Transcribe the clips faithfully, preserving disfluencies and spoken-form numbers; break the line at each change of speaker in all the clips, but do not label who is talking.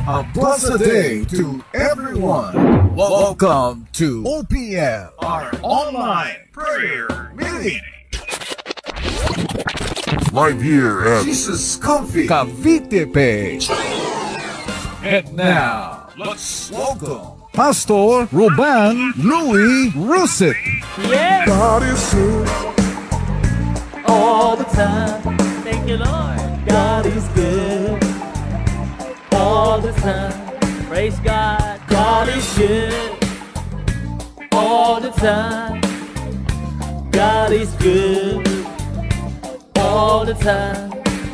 A blessed day to everyone. Welcome to O P M, our online prayer meeting.
Live here at
Jesus Comfy Cavite page. And now, let's welcome Pastor Ruben Louis Russet.
Yes!
God is good.
All the time. Thank you, Lord. God is good. All the time. Praise God. God is good. All the time. God is good. All the time.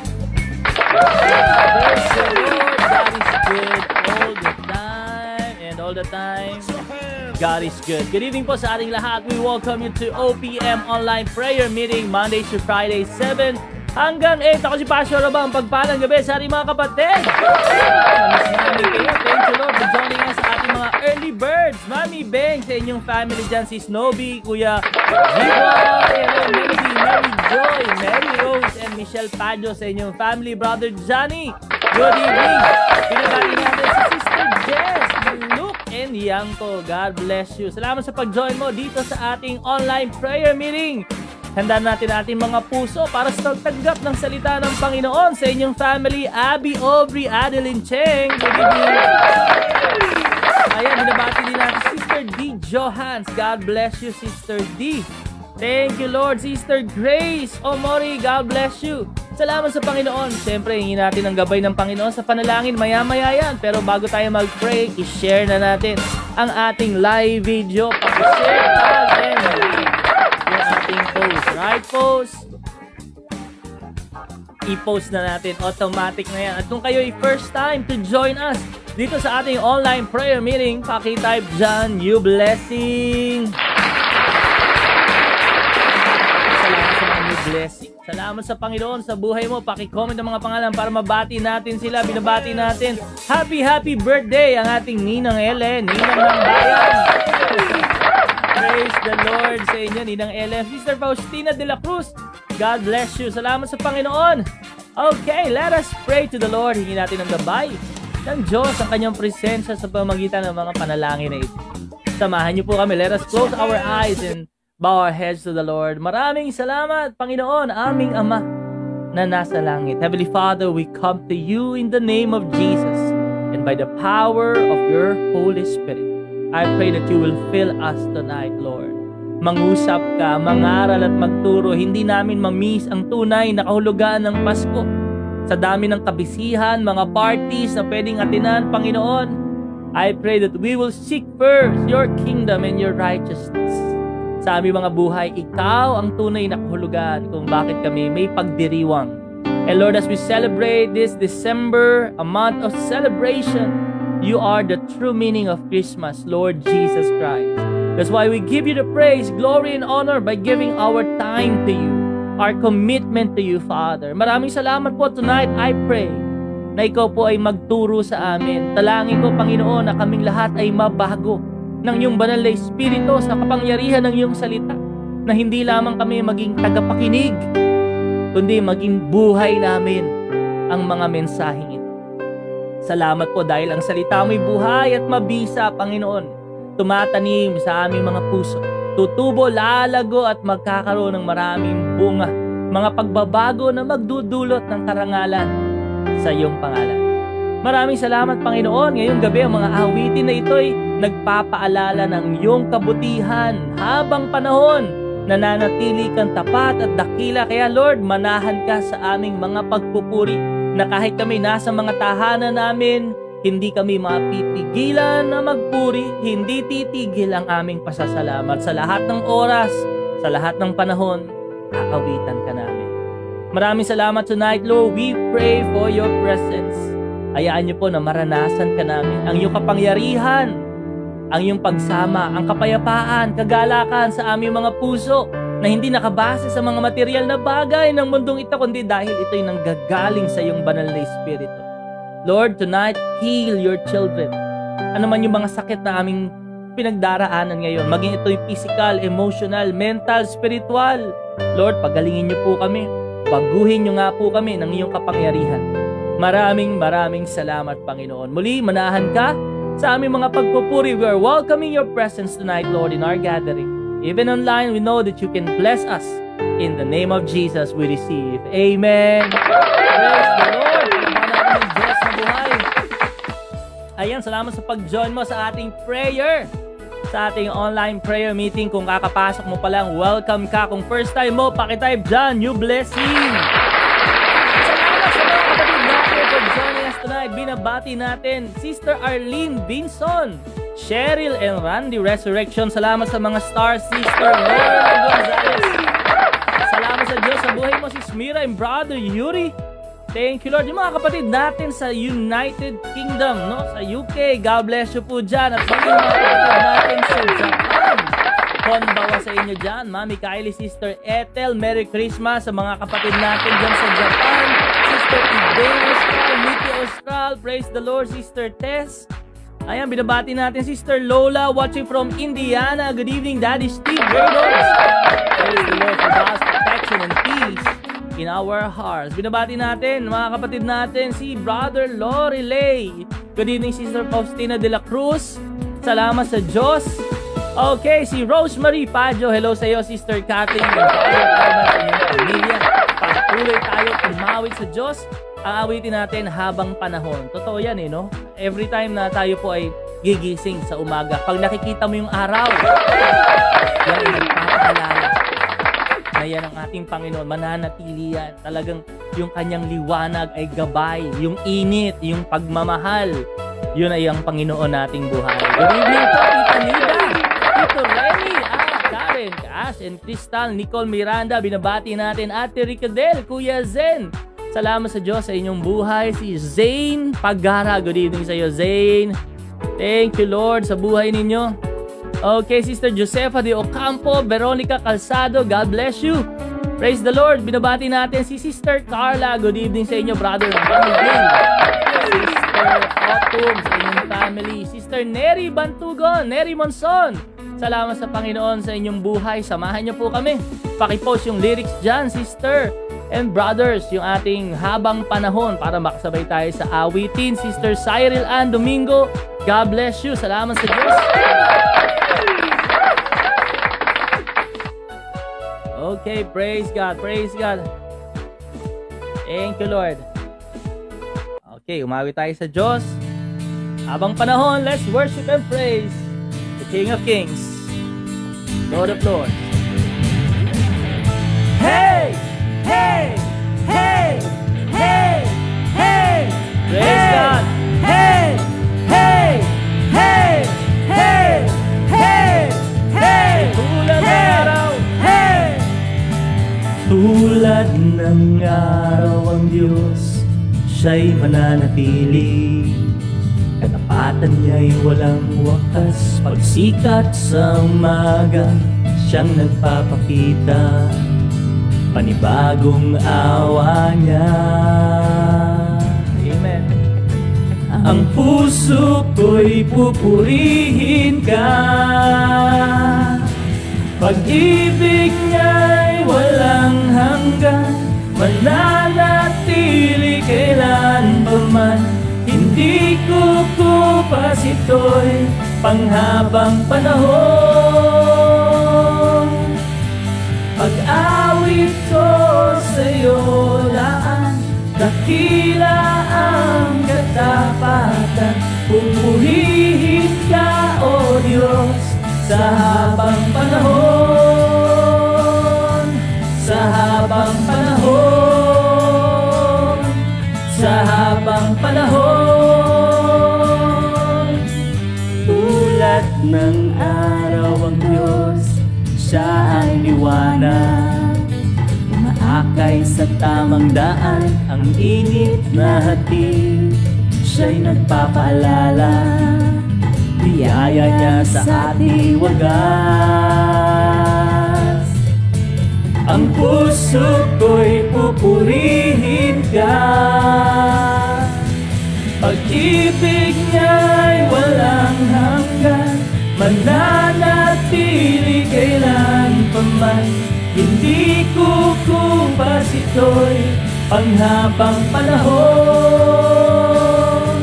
Praise the Lord. God is good all the time. And all the time, God is good. Good evening po sa ating lahat. We welcome you to O P M Online Prayer Meeting, Monday to Friday, seven hanggang eight. Ako si Pastor Ruben, pagpalang gabi sa ating mga kapatid. Thank you, Lord, for joining us sa ating mga early birds. Mami Beng, sa inyong family dyan, si Snowby, Kuya Viboy, Mary, Mary Joy, Mary Rose, and Michelle Padjo sa inyong family. Brother Johnny, good evening. Pinabati natin si Sister Jess, Luke, and Yanko. God bless you. Salamat sa pag-join mo dito sa ating online prayer meeting. Handa natin ating mga puso para sa pagtanggap ng salita ng Panginoon sa inyong family. Abby, Aubrey, Adeline Cheng. Good evening. Ayan, binabati din natin Sister D. Johans. God bless you, Sister D. Thank you, Lord. Sister Grace Omori, God bless you. Salamat sa Panginoon. Siyempre, hingin natin ang gabay ng Panginoon sa panalangin. Maya-maya yan. Pero bago tayo mag-pray, i-share na natin ang ating live video. Pag-share natin yung ating post. Right, post? I-post na natin. Automatic na yan. At kung kayo ay first time to join us dito sa ating online prayer meeting, paki-type dyan, you blessing. Salamat sa mga new blessing. Salamat sa Panginoon sa buhay mo. Paki-comment ang mga pangalan para mabati natin sila. Binabati natin. Happy, happy birthday ang ating Ninang Ellen. Ninang ng Bayan. Praise the Lord sa inyo, Ninang Ellen. Sister Faustina de la Cruz, God bless you. Salamat sa Panginoon. Okay, let us pray to the Lord. Hingin natin ang gabay ng Diyos, ang kanyang presensya sa pamamagitan ng mga panalangin na ito. Samahan niyo po kami. Let us close our eyes and bow our heads to the Lord. Maraming salamat, Panginoon, aming Ama na nasa langit. Heavenly Father, we come to you in the name of Jesus and by the power of your Holy Spirit. I pray that you will fill us tonight, Lord. Mangusap ka, mangaral at magturo. Hindi namin mamiss ang tunay na kahulugan ng Pasko. Sa dami ng kabisihan, mga parties na pwedeng atinan, Panginoon, I pray that we will seek first your kingdom and your righteousness. Sa aming mga buhay, ikaw ang tunay na kahulugan kung bakit kami may pagdiriwang. And Lord, as we celebrate this December, a month of celebration, you are the true meaning of Christmas, Lord Jesus Christ. That's why we give you the praise, glory, and honor by giving our time to you, our commitment to you, Father. Maraming salamat po tonight. I pray na ikaw po ay magturo sa amin. Talangin ko, Panginoon, na kaming lahat ay mabago ng iyong banal na Espiritu sa kapangyarihan ng iyong salita, na hindi lamang kami maging tagapakinig, kundi maging buhay namin ang mga mensaheng ito. Salamat po dahil ang salita mo'y buhay at mabisa, Panginoon. Tumatanim sa aming mga puso. Tutubo, lalago at magkakaroon ng maraming bunga. Mga pagbabago na magdudulot ng karangalan sa iyong pangalan. Maraming salamat, Panginoon. Ngayong gabi ang mga awitin na ito'y nagpapaalala ng iyong kabutihan habang panahon. Nananatili kang tapat at dakila. Kaya Lord, manahan ka sa aming mga pagpupuri, na kahit kami nasa mga tahanan namin, hindi kami mapipigilan na magpuri, hindi titigil ang aming pasasalamat. Sa lahat ng oras, sa lahat ng panahon, aawitan ka namin. Maraming salamat tonight, Lord. We pray for your presence. Hayaan niyo po na maranasan ka namin ang iyong kapangyarihan, ang iyong pagsama, ang kapayapaan, kagalakan sa aming mga puso, na hindi nakabase sa mga material na bagay ng mundong ito, kundi dahil ito'y nanggagaling sa iyong banal na Espiritu. Lord, tonight, heal your children. Ano man yung mga sakit na aming pinagdaraanan ngayon, maging ito'y physical, emotional, mental, spiritual. Lord, pagalingin niyo po kami. Baguhin niyo nga po kami ng iyong kapangyarihan. Maraming maraming salamat, Panginoon. Muli, manahan ka sa aming mga pagpupuri. We are welcoming your presence tonight, Lord, in our gathering. Even online, we know that you can bless us. In the name of Jesus, we receive. Amen. Praise the Lord. Palapanan ng Diyos na buhay. Ayan, salamat sa pag-join mo sa ating prayer. Sa ating online prayer meeting. Kung kakapasok mo pa lang, welcome ka. Kung first time mo, pakitype dyan, new blessing. Salamat sa mga kapatid natin for joining us tonight. Binabati natin Sister Arlene Binson, Cheryl and Randy Resurrection. Salamat sa mga star sister Laura Gonzalez. Salamat sa Diyos sa buhay mo, si Smira and Brother Yuri. Thank you, Lord. Yung mga kapatid natin sa United Kingdom, no? Sa U K, God bless you po dyan. At sa mga kapatid natin sa Japan, konbawa sa inyo dyan. Mami Kylie, Sister Ethel, Merry Christmas sa mga kapatid natin dyan sa Japan. Sister Eden Austral, Nikki Austral, praise the Lord. Sister Tess. Ayan, binabati natin Sister Lola watching from Indiana. Good evening, Daddy Steve. Praise the Lord for God's protection and peace in our hearts. Binabati natin mga kapatid natin si Brother Lorelei. Good evening, Sister Faustina de la Cruz. Salamat sa Diyos. Okay, si Rosemary Pajo. Hello sa iyo, Sister Kathleen. Patuloy tayo tumawid sa Diyos. Aawitin natin habang panahon. Totoo yan eh, no? Every time na tayo po ay gigising sa umaga, pag nakikita mo yung araw, yan ay nagpapaalala na yan ang ating Panginoon. Mananatili yan. Talagang yung kanyang liwanag ay gabay. Yung init, yung pagmamahal, yun ay ang Panginoon nating buhay. Good evening po, Tita Nida, Tito Remy, ah, Karen, Cass, and Crystal, Nicole Miranda. Binabati natin Ate Ricadel, Kuya Zen. Salamat sa Diyos sa inyong buhay. Si Zane Pagara. Good evening sa iyo, Zane. Thank you, Lord, sa buhay ninyo. Okay, Sister Josefa de Ocampo, Veronica Calzado. God bless you. Praise the Lord. Binabati natin si Sister Carla. Good evening sa inyo, Brother Manigin. Sister Autumn sa inyong family. Sister Neri Bantugon, Neri Monson. Salamat sa Panginoon sa inyong buhay. Samahan niyo po kami. Pakipost yung lyrics dyan, Sister and brothers, yung ating habang panahon para makasabay tayo sa awitin. Sister Cyril Ann Domingo, God bless you. Salamat sa Diyos. Okay, praise God, praise God. Thank you, Lord. Okay, umawi tayo sa Diyos. Habang panahon, let's worship and praise the King of Kings, Lord of Lords. Hey! Hey! Hey! Hey! Hey! Praise God! Hey! Hey! Hey! Hey! Hey! Hey! Tulad ng araw! Hey! Tulad ng araw ang Diyos, siya'y mananatili. Katapatan niya'y walang wakas. Pagsikat sa umaga, siyang nagpapakita. Panibagong awa niya. Amen. Ang puso ko'y pupurihin ka. Pag-ibig niya'y walang hanggan, mananatili kailanpaman. Hindi kukupas ito'y panghabang panahon. Pag-awit ko sa'yo laan, dakila ang katapatan. Pupurihin ka, O Diyos, sa habang panahon. Sa habang panahon. Sa habang panahon. Tulad ng araw ang Diyos, siya ang liwanag. Umaakay sa tamang daan, ang init na hatid. Siya'y nagpapaalala, biyaya niya sa ating wagas. Ang puso ko'y pupurihin ka. Pag-ibig niya'y walang hanggan, mananatili kailanpaman. Hindi kukupas ito'y panghabang panahon.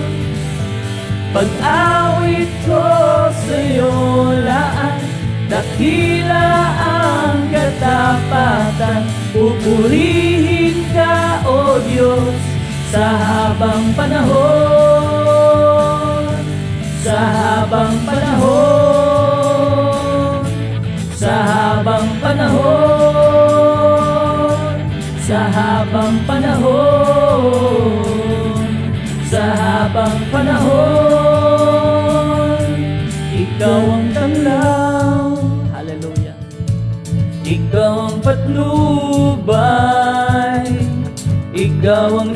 Pag-awit ko sa'yo laan, dakila ang katapatan. Pupurihin ka, O Diyos, sa habang panahon. Sa habang panahon. Sa habang panahon. Sa habang panahon. Sa habang panahon. Ikaw ang tanglaw. Hallelujah. Ikaw ang patnubay. Ikaw ang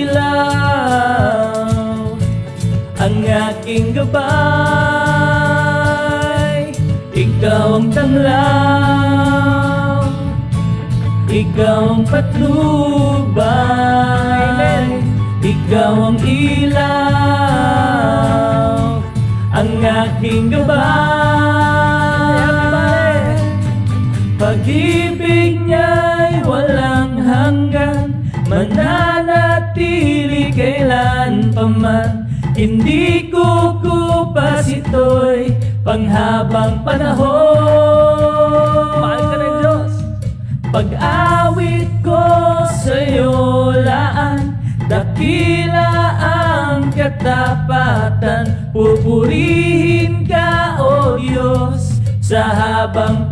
ilaw, ang aking gabay. Ikaw ang tanglaw, ikaw ang patnubay. Ikaw ang ilaw, ang aking gabay. Pag-ibig niya'y walang hanggan, mananatili kailan paman. Hindi kukupas ito'y panghabang panahon. Mahal ka ng Diyos. Pag-awit ko sa'yo laan, dakila ang katapatan. Pupurihin ka, O Diyos, sa habang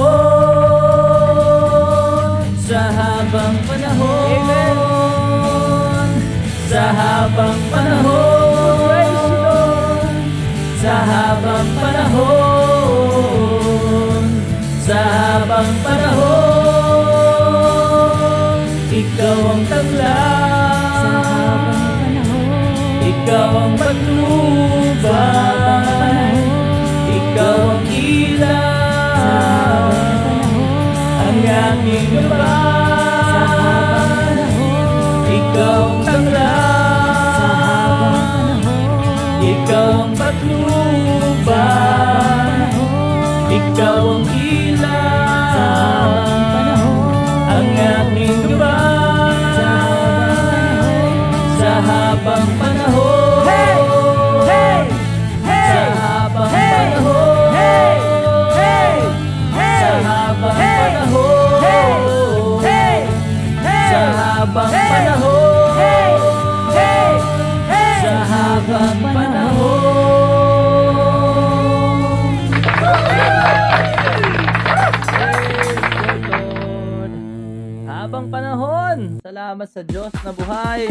panahon. Sa habang panahon. Amen. Sa habang panahon. Sa habang panahon. Sa habang panahon. Ikaw ang tanglaw. Ikaw ang patnubay. Ikaw ang ilaw, ang aking gabay. Ikaw ang tanglaw, ikaw ang patnubay. Ikaw ang ilaw, ang aking gabay. Sa habang panahon. Hey! Hey! Hey! Sa habang panahon. Hey! Hey! Hey! Sa habang panahon. Hey! Hey! Hey! Sa habang panahon. Hey! Hey! Hey! Sa habang panahon. Lord. Habang panahon. Salamat sa Diyos na buhay.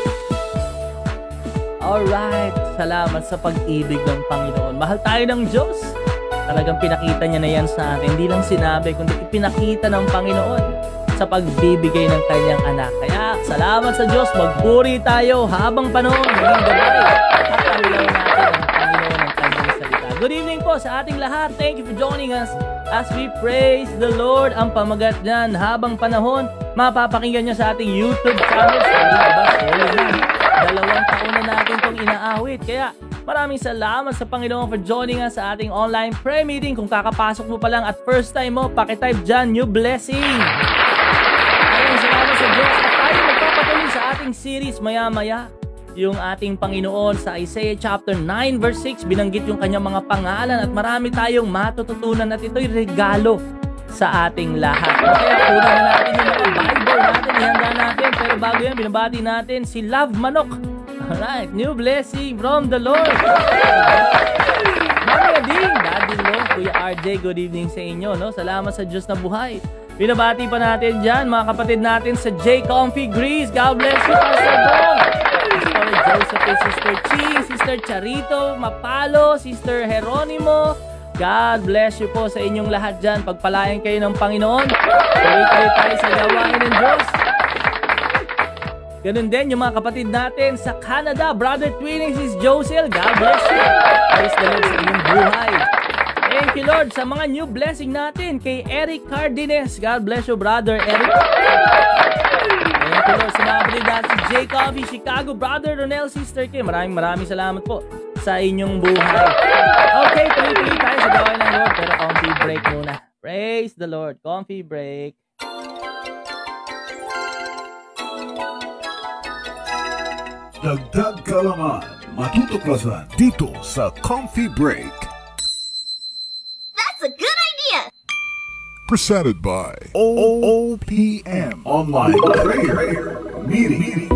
Alright, salamat sa pag-ibig ng Panginoon. Mahal tayo ng Diyos. Talagang pinakita niya na yan sa atin. Hindi lang sinabi, kundi ipinakita ng Panginoon sa pagbibigay ng kanyang anak. Kaya, salamat sa Diyos. Magpuri tayo habang panahon. Maging gabay. At pangalaw natin ang Panginoon ng kanyang salita. Good evening po sa ating lahat. Thank you for joining us as we praise the Lord. Ang pamagat dyan, habang panahon, mapapakinggan nyo sa ating YouTube channel. Dalawang taon na natin itong inaawit. Kaya maraming salamat sa Panginoon for joining us sa ating online prayer meeting. Kung kakapasok mo pa lang at first time mo, pakitype dyan, new blessing. Maraming salamat sa Diyos. At tayo magpapatuloy sa ating series maya-maya. Yung ating Panginoon sa Isaiah chapter nine verse six, binanggit yung kanyang mga pangalan at marami tayong matututunan at ito'y regalo sa ating lahat. Kaya kunan na natin yung mga Bible natin, ihanda natin. Pero bago yan, binabati natin si Love Manok. Alright, new blessing from the Lord. Mami Ading, Daddy Lo, Kuya R J, good evening sa inyo. No? Salamat sa Diyos na buhay. Binabati pa natin dyan, mga kapatid natin sa J. Comfy Grease. God bless you, Pastor Dong. Sister Joseph, Sister Chi, Sister Charito Mapalo, Sister Jeronimo. God bless you po sa inyong lahat dyan. Pagpalain kayo ng Panginoon. Tuloy-tuloy tayo sa gawain ng Diyos. Ganun din yung mga kapatid natin sa Canada. Brother Twinings is Josel. God bless you. Praise the Lord sa inyong buhay. Thank you, Lord, sa mga new blessing natin. Kay Eric Cardenes. God bless you, Brother Eric. Thank you, Lord, sa mga kapatid natin si J. Coffee, Chicago. Brother Ronel, Sister Kim. Maraming maraming salamat po sa inyong buhay. Okay, tuloy-tuloy tayo sa gawain ng Lord. Pero comfy break muna. Praise the Lord. Comfy break.
Dagdag kalaman, matutuklasan dito sa Coffee Break.
That's a good idea!
Presented by
O P M Online Prayer Meeting.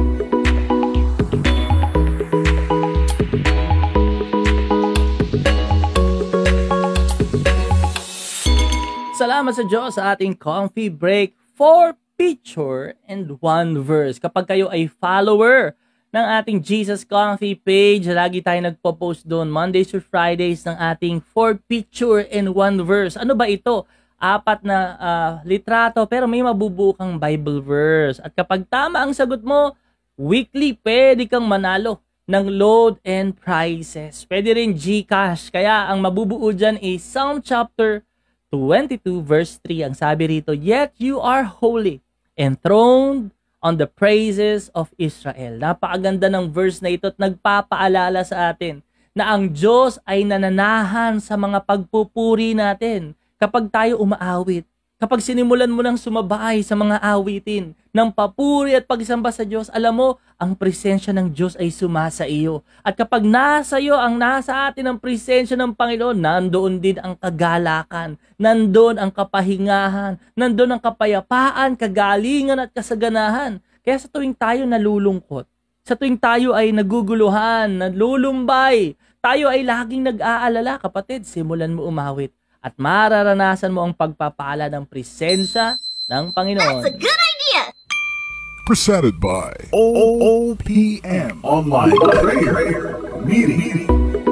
Salamat sa Diyos sa ating Coffee Break for picture and one verse. Kapag kayo ay follower ng ating Jesus Coffee page, lagi tayo nagpo-post doon Mondays to Fridays ng ating for picture and one verse. Ano ba ito? Apat na uh, litrato pero may mabubuo kang Bible verse. At kapag tama ang sagot mo, weekly pwede kang manalo ng load and prizes. Pwede rin GCash. Kaya ang mabubuo dyan is Psalm chapter twenty-two verse three. Ang sabi rito, "Yet you are holy, enthroned on the praises of Israel." Napakaganda ng verse na ito at nagpapaalala sa atin na ang Diyos ay nananahan sa mga pagpupuri natin kapag tayo umaawit. Kapag sinimulan mo ng sumabay sa mga awitin ng papuri at pagsamba sa Diyos, alam mo, ang presensya ng Diyos ay sumasa iyo. At kapag nasa iyo, ang nasa atin ang presensya ng Panginoon, nandoon din ang kagalakan, nandoon ang kapahingahan, nandoon ang kapayapaan, kagalingan at kasaganahan. Kaya sa tuwing tayo nalulungkot, sa tuwing tayo ay naguguluhan, nalulumbay, tayo ay laging nag-aalala, kapatid, simulan mo umawit. At mararanasan mo ang pagpapala ng presensya ng Panginoon.
That's a good idea!
presented by
O P M Online Prayer Meeting.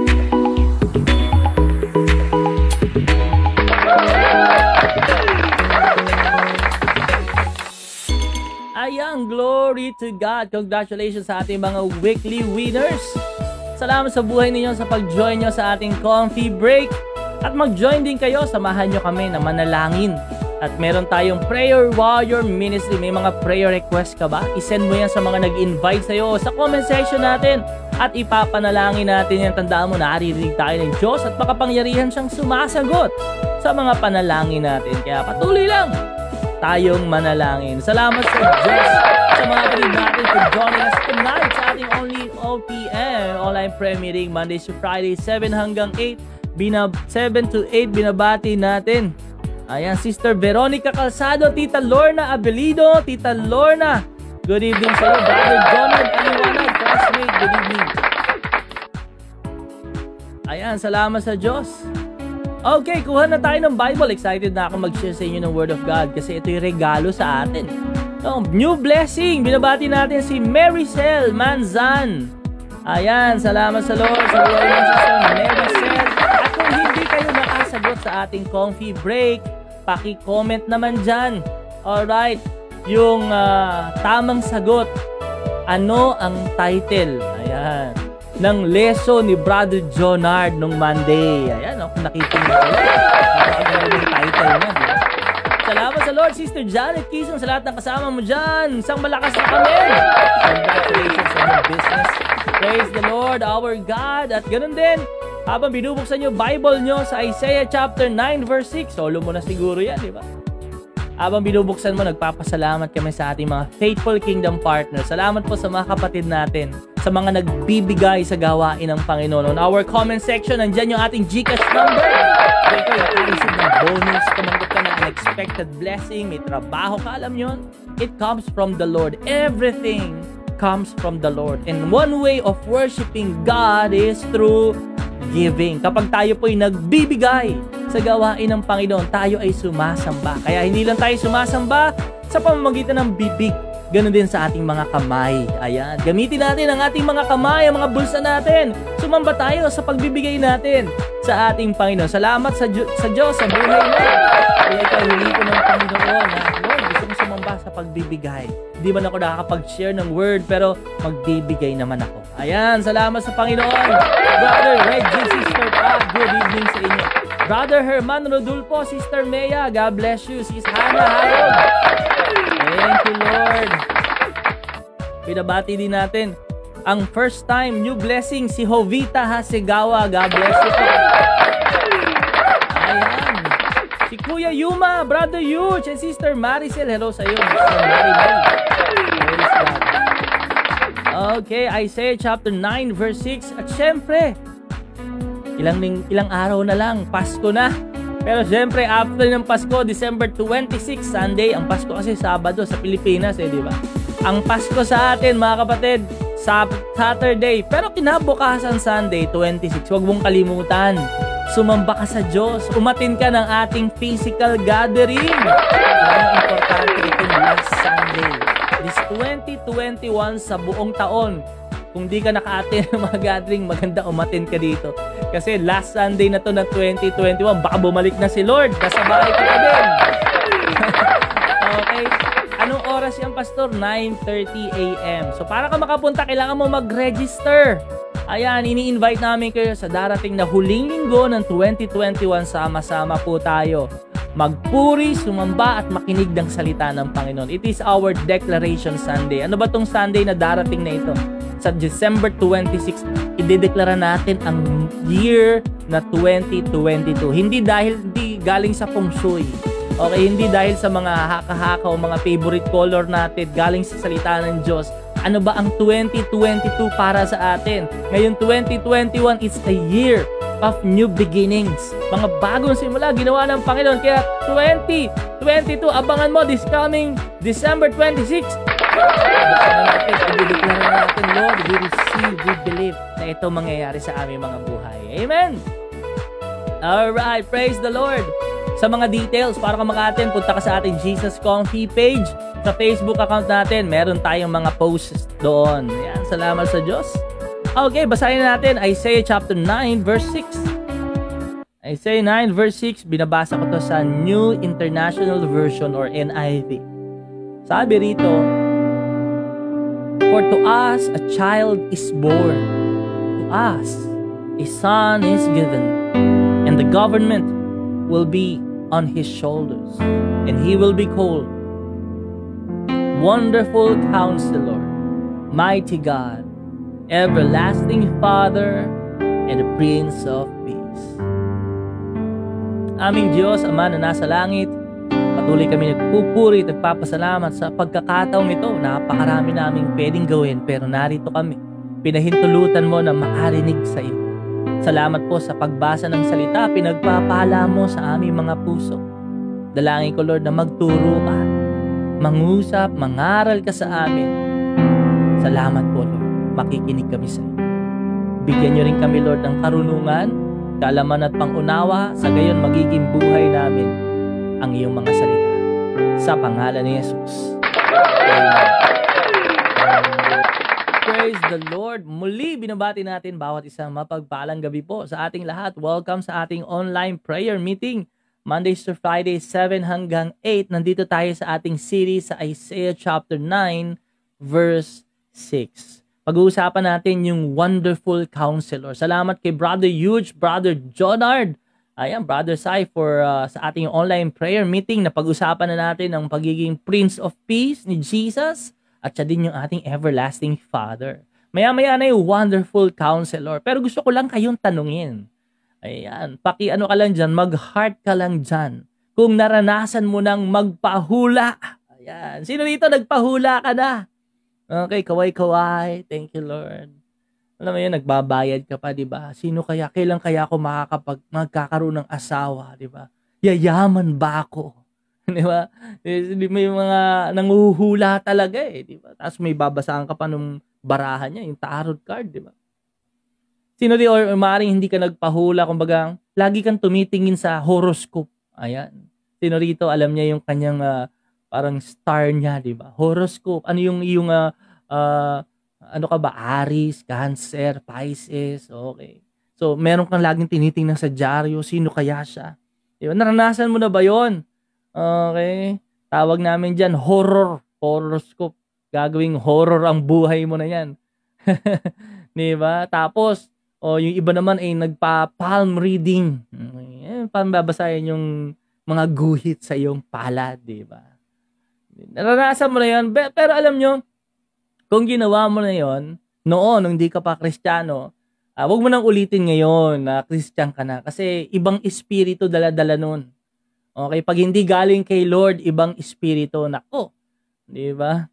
Ayan, glory to God. Congratulations sa ating mga weekly winners. Salamat sa buhay ninyo sa pag-join nyo sa ating Coffee Break. At mag-join din kayo, samahan nyo kami na manalangin. At meron tayong Prayer Warrior Ministry. May mga prayer request ka ba? I-send mo yan sa mga nag-invite sa'yo sa comment section natin. At ipapanalangin natin yan. Tandaan mo, naririnig tayo ng Diyos at makapangyarihan siyang sumasagot sa mga panalangin natin. Kaya patuloy lang tayong manalangin. Salamat sa Diyos sa mga kapatid natin for joining us tonight sa ating only O P M online prayer meeting Mondays to Fridays seven hanggang eight. Binab seven to eight binabati natin. Ayan, Sister Veronica Calzado, Tita Lorna Abelido, Tita Lorna. Good evening sa iyo. Brother Jonathan Aliwanag, classmate, good evening. Ayan, salamat sa Diyos. Okay, kuha na tayo ng Bible. Excited na ako mag-share sa inyo ng Word of God kasi ito yung regalo sa atin. So, new blessing. Binabati natin si Maricel Manzan. Ayan, salamat sa Lord sa buhay ng Sister Maricel. At kung hindi kayo nakasagot sa ating Coffee Break, paki-comment naman dyan. Alright, yung uh, tamang sagot. Ano ang title? Ayan. Ng lesson ni Brother Jonard nung Monday. Ayan, oh, kung nakita niyo kayo. Napakaganda yung title niya. Diba? Salamat sa Lord, Sister Janet Kison, sa lahat ng kasama mo dyan. Isang malakas na kami. Congratulations sa your business. Praise the Lord, our God. At ganun din, habang binubuksan nyo Bible nyo sa Isaiah chapter nine verse six, solo mo na siguro yan, di ba? Habang binubuksan mo, nagpapasalamat kami sa ating mga faithful kingdom partners. Salamat po sa mga kapatid natin, sa mga nagbibigay sa gawain ng Panginoon. On our comment section, nandyan yung ating GCash number. Kung ikaw yung nakareceive ng bonus, tumanggap ka ng unexpected blessing, may trabaho ka, alam yun, it comes from the Lord. Everything comes from the Lord. And one way of worshiping God is through giving. Kapag tayo po'y nagbibigay sa gawain ng Panginoon, tayo ay sumasamba. Kaya hindi lang tayo sumasamba sa pamamagitan ng bibig, ganoon din sa ating mga kamay. Ayan, gamitin natin ang ating mga kamay, ang mga bulsa natin. Sumamba tayo sa pagbibigay natin sa ating Panginoon. Salamat sa, Diyo- sa Diyos, sa buhay mo. Kaya ikaw huli ko ng Panginoon na, Lord, gusto kong sumamba sa pagbibigay. Hindi man ako nakakapag-share ng word, pero magbibigay naman ako. Ayan, salamat sa Panginoon. Brother Reggie, Sister Pat, good evening sa inyo. Brother Herman Rodulfo, Sister Mea, God bless you. Sis Hannah Harold. Thank you, Lord. Pinabati din natin ang first time new blessing si Jovita Hasegawa. God bless you po. Ayan. Si Kuya Yuma, Brother Yuch, and Sister Maricel. Hello sa iyo, Sister Maricel. Praise God. Okay, Isaiah chapter nine verse six. At syempre, ilang, ilang araw na lang, Pasko na. Pero syempre, after ng Pasko, December twenty-sixth, Sunday. Ang Pasko kasi Sabado sa Pilipinas eh, di ba? Ang Pasko sa atin, mga kapatid, sa Saturday. Pero kinabukasan Sunday, twenty-six. Huwag mong kalimutan. Sumamba ka sa Diyos. Umatin ka ng ating physical gathering. Ang importante itong last Sunday. This twenty twenty-one sa buong taon. Kung di ka naka-attend ng mga gathering, maganda umatin ka dito. Kasi last Sunday na to ng twenty twenty-one, baka bumalik na si Lord. Nasa bahay ka pa din. Okay. Anong oras yan, Pastor? nine thirty a m So para ka makapunta, kailangan mo mag-register. Ayan, ini-invite namin kayo sa darating na huling linggo ng twenty twenty-one. Sama-sama po tayo. Magpuri, sumamba at makinig ng salita ng Panginoon. It is our Declaration Sunday. Ano ba tong Sunday na darating na ito? Sa December twenty-sixth, idedeklara natin ang year na twenty twenty-two. Hindi dahil hindi galing sa feng shui. Okay, hindi dahil sa mga haka-haka o mga favorite color natin, galing sa salita ng Diyos. Ano ba ang twenty twenty-two para sa atin? Ngayon twenty twenty-one is a year of new beginnings. Mga bagong simula ginawa ng Panginoon. Kaya twenty twenty-two, abangan mo this coming December twenty-sixth. Ibigay natin, Lord, we receive, we believe na ito mangyayari sa aming mga buhay. Amen! Alright, praise the Lord! Sa mga details, para ka maka-attend, punta ka sa ating Jesus Confy page. Sa Facebook account natin, meron tayong mga posts doon. Ayan, salamat sa Diyos. Okay, basahin natin Isaiah chapter nine verse six. Isaiah nine verse six, binabasa ko to sa New International Version or N I V. Sabi rito, for to us a child is born, to us a son is given, and the government will be on his shoulders, and he will be called Wonderful Counselor, Mighty God, Everlasting Father, and the Prince of Peace. Aming Diyos, Ama na nasa langit, patuloy kami nagpupuri at nagpapasalamat sa pagkakataong ito. Napakarami naming pwedeng gawin, pero narito kami. Pinahintulutan mo na makarinig sa iyo. Salamat po sa pagbasa ng salita, pinagpapala mo sa aming mga puso. Dalangin ko, Lord, na magturo ka, mangusap, mangaral ka sa amin. Salamat po, Lord. Makikinig kami sa iyo. Bigyan niyo rin kami, Lord, ng karunungan, kaalaman at pangunawa, sa gayon magiging buhay namin ang iyong mga salita. Sa pangalan ni Jesus. Amen. Praise the Lord. Muli binabati natin bawat isang mapagpalang gabi po sa ating lahat. Welcome sa ating online prayer meeting. Mondays to Fridays, seven hanggang eight. Nandito tayo sa ating series sa Isaiah chapter nine, verse six. Pag-uusapan natin yung Wonderful Counselor. Salamat kay Brother Huge, Brother Jonard. Ayan, Brother Sai for uh, sa ating online prayer meeting na pag-usapan na natin ang pagiging Prince of Peace ni Jesus at siya din yung ating Everlasting Father. Maya-maya na yung Wonderful Counselor. Pero gusto ko lang kayong tanungin. Ayan, paki ano ka lang dyan, mag-heart ka lang dyan. Kung naranasan mo nang magpahula. Ayan, sino dito nagpahula ka na? Okay, kaway-kaway. Thank you, Lord. Alam mo yun, nagbabayad ka pa, di ba? Sino kaya, kailan kaya ako makakapag, magkakaroon ng asawa, di ba? Yayaman ba ako? Di ba? May mga nanguhula talaga eh, di ba? Tapos may babasahan ka pa nung barahan niya, yung tarot card, di ba? Sino di, or, or maaaring hindi ka nagpahula, kumbaga, lagi kang tumitingin sa horoscope. Ayan. Sino rito, alam niya yung kanyang uh, parang star niya, di ba? Horoscope. Ano yung, yung uh, uh, ano ka ba? Aries, Cancer, Pisces. Okay. So, meron kang laging tinitingnan sa dyaryo. Sino kaya siya? Diba? Naranasan mo na ba yon? Okay. Tawag namin dyan, horror. Horoscope. Gagawing horror ang buhay mo na yan. Diba? Tapos, o yung iba naman ay nagpa-palm reading. Okay. Pambabasahin yung mga guhit sa iyong palad. Diba? Naranasan mo na yan. Pero alam nyo, kung ginawa mo na yon, noon, nung di ka pa Kristiyano, uh, wag mo nang ulitin ngayon na Kristyan ka na. Kasi ibang espiritu dala-dala nun. Okay? Pag hindi galing kay Lord, ibang espiritu. Nako. Di ba?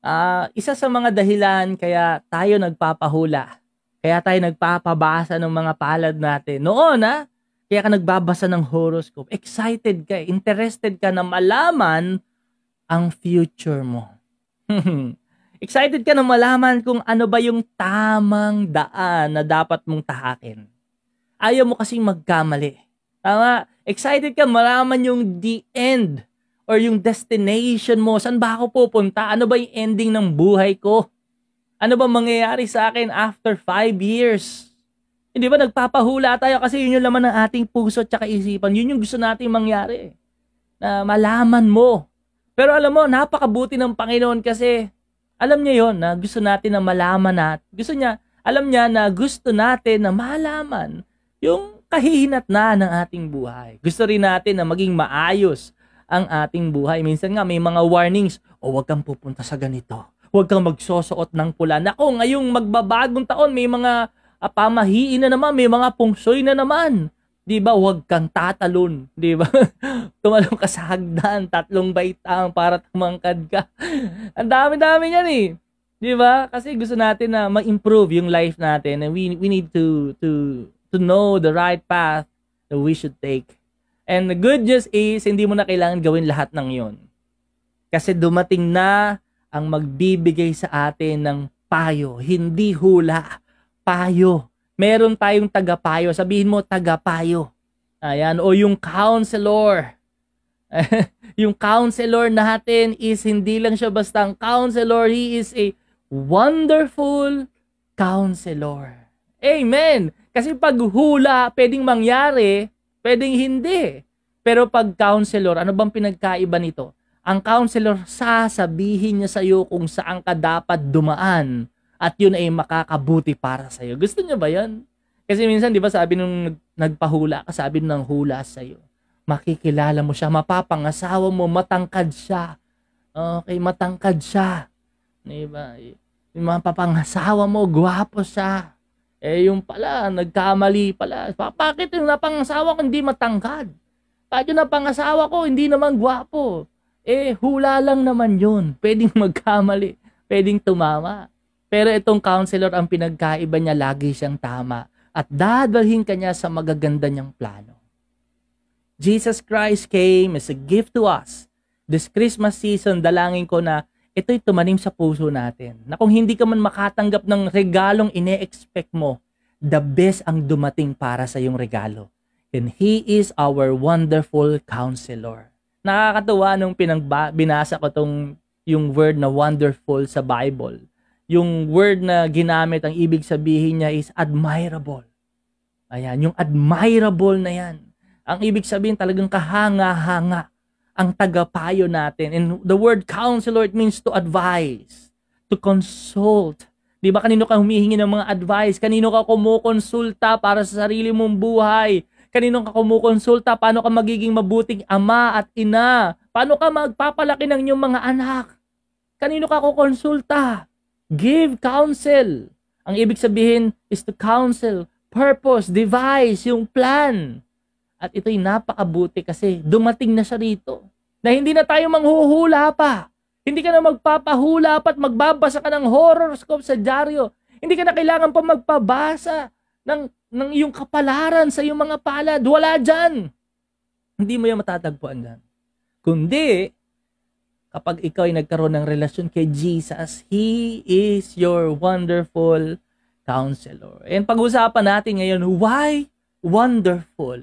Ah, isa sa mga dahilan kaya tayo nagpapahula, kaya tayo nagpapabasa ng mga palad natin. Noon, ha? Kaya ka nagbabasa ng horoscope. Excited ka, interested ka na malaman ang future mo. Excited ka na malaman kung ano ba yung tamang daan na dapat mong tahakin. Ayaw mo kasing magkamali. Tama? Excited ka malaman yung the end or yung destination mo. Saan ba ako pupunta? Ano ba yung ending ng buhay ko? Ano ba mangyayari sa akin after five years? Hindi ba nagpapahula tayo kasi yun yung laman ng ating puso at saka isipan. Yun yung gusto nating mangyari. Na malaman mo. Pero alam mo, napakabuti ng Panginoon kasi alam niya yon na gusto natin na malaman natin. Gusto niya, alam niya na gusto natin na malaman yung kahihinat na ng ating buhay. Gusto rin natin na maging maayos ang ating buhay. Minsan nga may mga warnings, o wag kang pupunta sa ganito. Huwag kang magsusuot ng pula. Nako, ngayong magbabagong taon, may mga uh, pamahiin na naman, may mga pungsoy na naman. Di ba? Huwag kang tatalon. Di ba? Tumalong ka sa hagdan, tatlong baitang para tumangkad ka. Ang dami-dami niyan eh. Di ba? Kasi gusto natin na ma-improve yung life natin and we, we need to, to, to know the right path that we should take. And the good news is, hindi mo na kailangan gawin lahat ng yon. Kasi dumating na ang magbibigay sa atin ng payo. Hindi hula, payo. Meron tayong tagapayo. Sabihin mo, tagapayo. Ayan. O yung counselor. Yung counselor natin is hindi lang siya basta ang counselor. He is a wonderful counselor. Amen. Kasi pag hula, pwedeng mangyari, pwedeng hindi. Pero pag counselor, ano bang pinagkaiba nito? Ang counselor, sasabihin niya sa iyo kung saan ka dapat dumaan at yun ay makakabuti para sa iyo. Gusto niyo ba yan? Kasi minsan, di ba, sabi nung nagpahula ka, sabi nung hula sa iyo, makikilala mo siya, mapapangasawa mo, matangkad siya. Okay, matangkad siya. Di ba? Yung mapapangasawa mo, gwapo siya. Eh, yung pala, nagkamali pala. Bakit yung napangasawa ko hindi matangkad? Bakit yung napangasawa ko hindi naman gwapo? Eh, hula lang naman yun. Pwedeng magkamali. Pwedeng tumama. Pero itong counselor, ang pinagkaiba niya, lagi siyang tama. At dadalhin ka niya sa magaganda niyang plano. Jesus Christ came as a gift to us. This Christmas season, dalangin ko na ito'y tumanim sa puso natin. Na kung hindi ka man makatanggap ng regalong ine-expect mo, the best ang dumating para sa iyong regalo. And He is our wonderful counselor. Nakakatuwa nung pinagba, binasa ko tong yung word na wonderful sa Bible. Yung word na ginamit, ang ibig sabihin niya is admirable. Ayan, yung admirable na yan. Ang ibig sabihin talagang kahanga-hanga ang tagapayo natin. And the word counselor, it means to advise, to consult. Di ba kanino ka humihingi ng mga advice? Kanino ka kumukonsulta para sa sarili mong buhay? Kanino ka kumukonsulta? Paano ka magiging mabuting ama at ina? Paano ka magpapalaki ng iyong mga anak? Kanino ka kukonsulta? Give counsel. Ang ibig sabihin is to counsel, purpose, devise, yung plan. At ito'y napakabuti kasi dumating na siya rito. Na hindi na tayo manghuhula pa. Hindi ka na magpapahula pa at magbabasa ka ng horoscope sa dyaryo. Hindi ka na kailangan pa magpabasa ng, ng iyong kapalaran sa iyong mga palad. Wala dyan. Hindi mo yan matatagpuan dyan. Kundi, kapag ikaw ay nagkaroon ng relasyon kay Jesus, He is your wonderful counselor. And pag-usapan natin ngayon, why wonderful?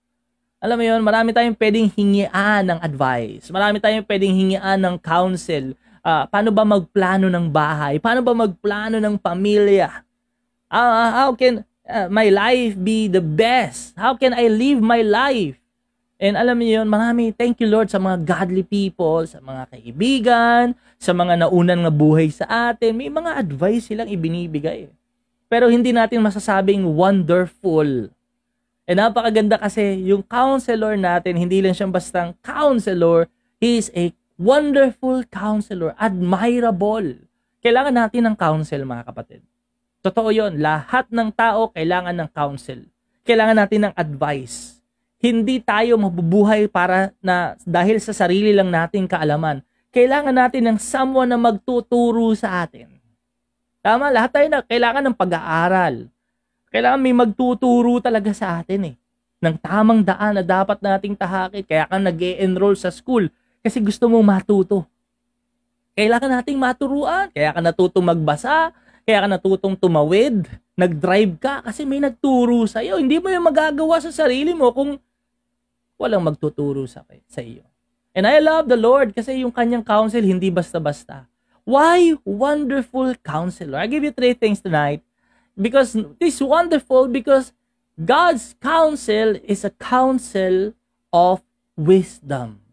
Alam mo yun, marami tayong pwedeng hingian ng advice. Marami tayong pwedeng hingian ng counsel. Uh, paano ba magplano ng bahay? Paano ba magplano ng pamilya? Uh, how can uh, my life be the best? How can I live my life? And alam niyo yun, marami, thank you Lord sa mga godly people, sa mga kaibigan, sa mga naunang na buhay sa atin. May mga advice silang ibinibigay. Pero hindi natin masasabing wonderful. Eh napakaganda kasi yung counselor natin, hindi lang siyang bastang counselor, he is a wonderful counselor, admirable. Kailangan natin ng counsel, mga kapatid. Totoo yun, lahat ng tao kailangan ng counsel. Kailangan natin ng advice. Hindi tayo mabubuhay para na dahil sa sarili lang nating kaalaman. kailangan natin ng someone na magtuturo sa atin. Tama, lahat tayo na kailangan ng pag-aaral. Kailangan may magtuturo talaga sa atin eh. Ng tamang daan na dapat nating tahakit. Kaya ka nag-e-enroll sa school kasi gusto mong matuto. Kailangan nating maturuan. Kaya ka natutong magbasa, kaya ka natutong tumawid, nag-drive ka kasi may nagturo sa iyo. Hindi mo yung magagawa sa sarili mo kung walang magtuturo sa, sa iyo. And I love the Lord kasi yung kanyang counsel hindi basta-basta. Why wonderful counselor? I give you three things tonight. Because this is wonderful because God's counsel is a counsel of wisdom.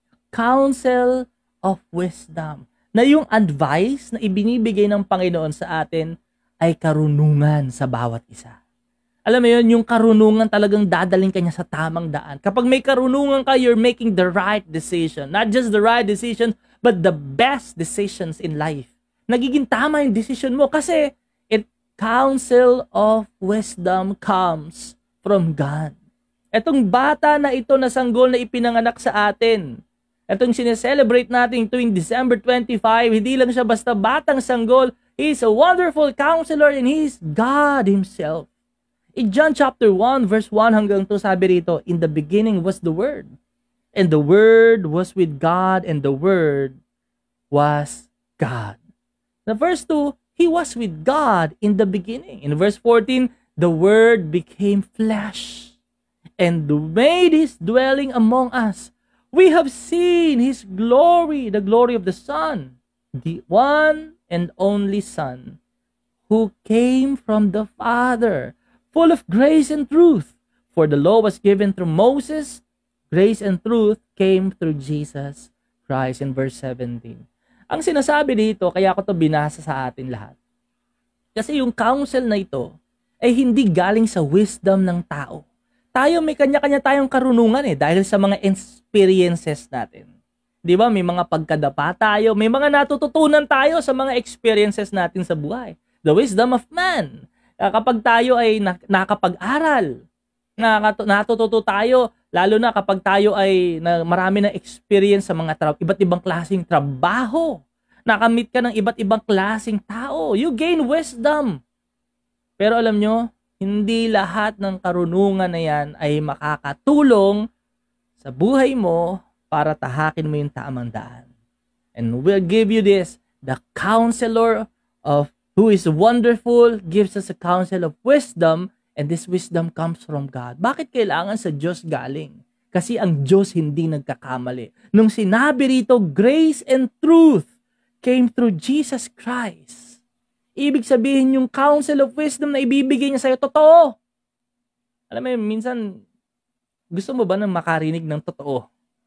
Counsel of wisdom. Na yung advice na ibinibigay ng Panginoon sa atin ay karunungan sa bawat isa. Alam mo yun, yung karunungan talagang dadaling ka niya sa tamang daan. Kapag may karunungan ka, you're making the right decision. Not just the right decision, but the best decisions in life. Nagiging tama yung decision mo kasi it counsel of wisdom comes from God. Etong bata na ito na sanggol na ipinanganak sa atin, itong sineselebrate natin tuwing December twenty-fifth, hindi lang siya basta batang sanggol, He is a wonderful counselor and He is God Himself. In John chapter one, verse one hanggang two, sabi rito, in the beginning was the Word, and the Word was with God, and the Word was God. The verse two, He was with God in the beginning. In verse fourteen, the Word became flesh and made His dwelling among us. We have seen His glory, the glory of the Son, the one and only Son, who came from the Father, full of grace and truth. For the law was given through Moses, grace and truth came through Jesus Christ. In verse seventeen. Ang sinasabi dito, kaya ko to binasa sa atin lahat. Kasi yung counsel na ito ay hindi galing sa wisdom ng tao. Tayo may kanya-kanya tayong karunungan eh dahil sa mga experiences natin. 'Di ba? May mga pagkadapa tayo, may mga natututunan tayo sa mga experiences natin sa buhay. The wisdom of man. Kapag tayo ay nakakapag-aral, natututo tayo, lalo na kapag tayo ay na, marami ng experience sa mga tra- iba't ibang klaseng trabaho. Nakamit ka ng iba't ibang klaseng tao. You gain wisdom. Pero alam nyo, hindi lahat ng karunungan na yan ay makakatulong sa buhay mo para tahakin mo yung tamang daan. And we'll give you this, the counselor of who is wonderful, gives us a counsel of wisdom, and this wisdom comes from God. Bakit kailangan sa Diyos galing? Kasi ang Diyos hindi nagkakamali. Nung sinabi rito, grace and truth came through Jesus Christ. Ibig sabihin yung counsel of wisdom na ibibigay niya sa'yo, totoo. Alam mo, minsan, gusto mo ba nang makarinig ng totoo?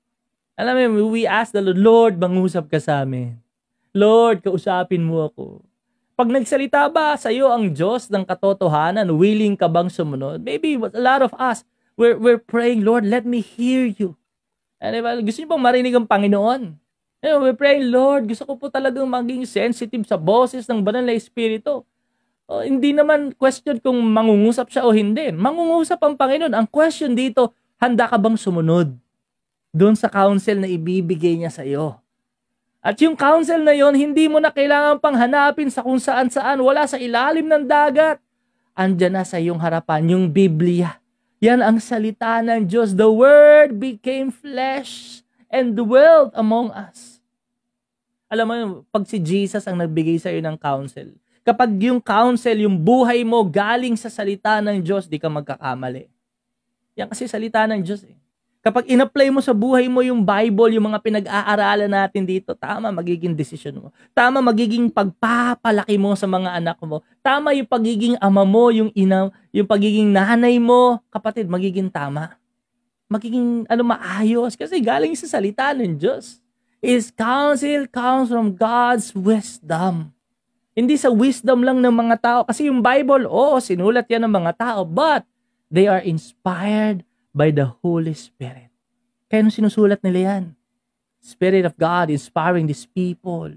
Alam mo, we ask the Lord, Lord, mangusap ka sa amin. Lord, kausapin mo ako. Pag nagsalita ba sa'yo ang Diyos ng katotohanan, willing ka bang sumunod? Maybe a lot of us, we're, we're praying, Lord, let me hear you. And diba, gusto niyo bang marinig ang Panginoon? You know, we're praying, Lord, gusto ko po talagang maging sensitive sa boses ng banal na Espiritu. O, hindi naman question kung mangungusap siya o hindi. Mangungusap ang Panginoon. Ang question dito, handa ka bang sumunod doon sa counsel na ibibigay niya sa iyo? At yung counsel na yon, hindi mo na kailangan pang hanapin sa kung saan-saan. Wala sa ilalim ng dagat. Andyan na sa iyong harapan, yung Biblia. Yan ang salita ng Diyos. The Word became flesh and dwelt among us. Alam mo, pag si Jesus ang nagbigay sa iyo ng counsel, kapag yung counsel, yung buhay mo galing sa salita ng Diyos, di ka magkakamali. Yan kasi salita ng Diyos eh. Kapag in-apply mo sa buhay mo yung Bible, yung mga pinag-aaralan natin dito, tama magiging decision mo. Tama magiging pagpapalaki mo sa mga anak mo. Tama yung pagiging ama mo, yung ina, yung pagiging nanay mo, kapatid, magiging tama. Magiging ano maayos kasi galing sa salita ng Diyos. His counsel comes from God's wisdom. Hindi sa wisdom lang ng mga tao. Kasi yung Bible, oo, sinulat yan ng mga tao, but they are inspired by the Holy Spirit. Kaya nung sinusulat nila yan, Spirit of God inspiring these people.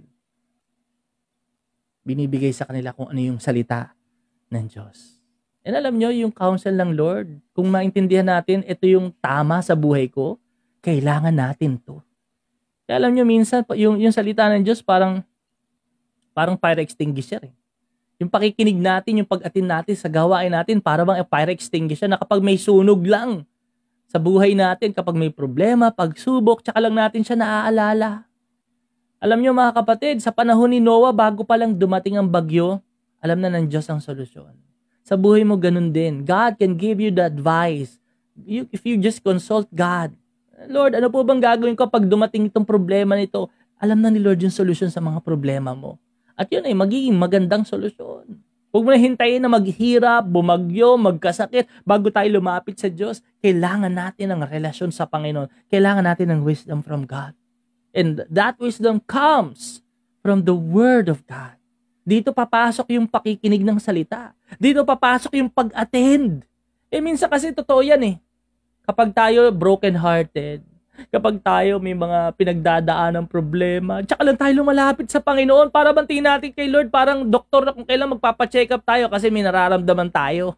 Binibigay sa kanila kung ano yung salita ng Diyos. And alam nyo, yung counsel ng Lord, kung maintindihan natin, ito yung tama sa buhay ko, kailangan natin to. Kaya alam nyo, minsan, yung, yung salita ng Diyos parang, parang fire extinguisher eh. Yung pakikinig natin, yung pag-attend natin sa gawain natin, para bang fire extinguisher na kapag may sunog lang sa buhay natin, kapag may problema, pagsubok, tsaka lang natin siya naaalala. Alam nyo mga kapatid, sa panahon ni Noah, bago pa lang dumating ang bagyo, alam na ng Diyos ang solusyon. Sa buhay mo, ganun din. God can give you the advice. You, if you just consult God, Lord, ano po bang gagawin ko pag dumating itong problema nito? Alam na ni Lord yung solusyon sa mga problema mo. At yun ay magiging magandang solusyon. Huwag mo na hintayin na maghirap, bumagyo, magkasakit bago tayo lumapit sa Diyos. Kailangan natin ng relasyon sa Panginoon. Kailangan natin ng wisdom from God. And that wisdom comes from the Word of God. Dito papasok yung pakikinig ng salita. Dito papasok yung pag-attend. Eh minsan kasi totoo yan eh. Kapag tayo broken-hearted, kapag tayo may mga pinagdadaan ng problema, tsaka lang tayo lumalapit sa Panginoon para bantiin natin kay Lord, parang doktor na kung kailan magpapacheck up tayo kasi may nararamdaman tayo.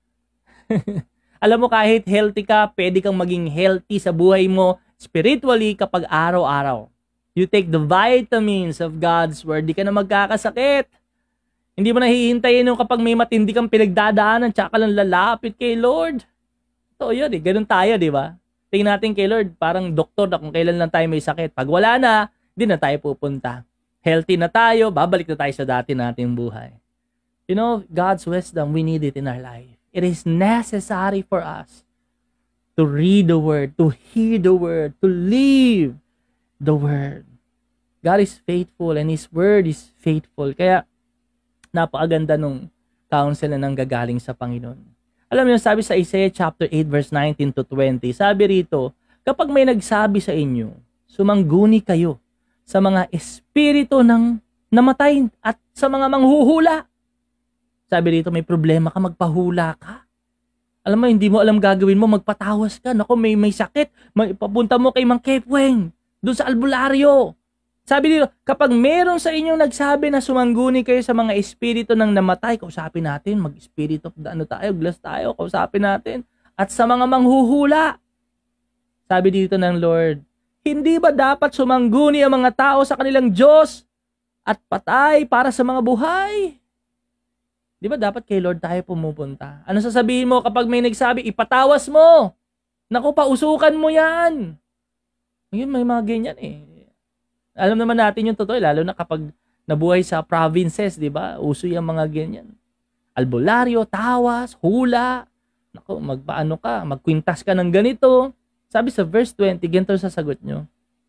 Alam mo, kahit healthy ka, pwede kang maging healthy sa buhay mo spiritually kapag araw-araw. You take the vitamins of God's Word, di ka na magkakasakit. Hindi mo na hihintayin nung kapag may matindi kang pinagdadaanan, tsaka lang lalapit kay Lord. So yun eh, ganun tayo, di ba? Tingnan natin kay Lord, parang doktor na kung kailan lang tayo may sakit. Pag wala na, di na tayo pupunta. Healthy na tayo, babalik na tayo sa dati nating buhay. You know, God's wisdom, we need it in our life. It is necessary for us to read the Word, to hear the Word, to live the Word. God is faithful and His Word is faithful. Kaya, napakaganda nung counsel na nanggagaling sa Panginoon. Alam niyo, sabi sa Isaiah chapter eight verse nineteen to twenty, sabi rito, kapag may nagsabi sa inyo, sumangguni kayo sa mga espiritu ng namatay at sa mga manghuhula. Sabi rito, may problema ka, magpahula ka. Alam mo, hindi mo alam gagawin mo, magpatawas ka. Naku, may, may sakit, may, papunta mo kay Mang Kepweng, doon sa albularyo. Sabi dito, kapag meron sa inyong nagsabi na sumangguni kayo sa mga espiritu ng namatay, kausapin natin, mag-spirit of the ano tayo, glass tayo, kausapin natin. At sa mga manghuhula, sabi dito ng Lord, hindi ba dapat sumangguni ang mga tao sa kanilang Diyos at patay para sa mga buhay? Di ba dapat kay Lord tayo pumupunta? Ano sasabihin mo kapag may nagsabi, ipatawas mo? Naku, pausukan mo yan. Ngayon, may mga ganyan eh. Alam naman natin yung totoo, lalo na kapag nabuhay sa provinces, di ba? Uso yung mga ganyan. Albularyo, tawas, hula. Naku, magpaano ka, magkwintas ka ng ganito. Sabi sa verse twenty, ganito sa sagot nyo.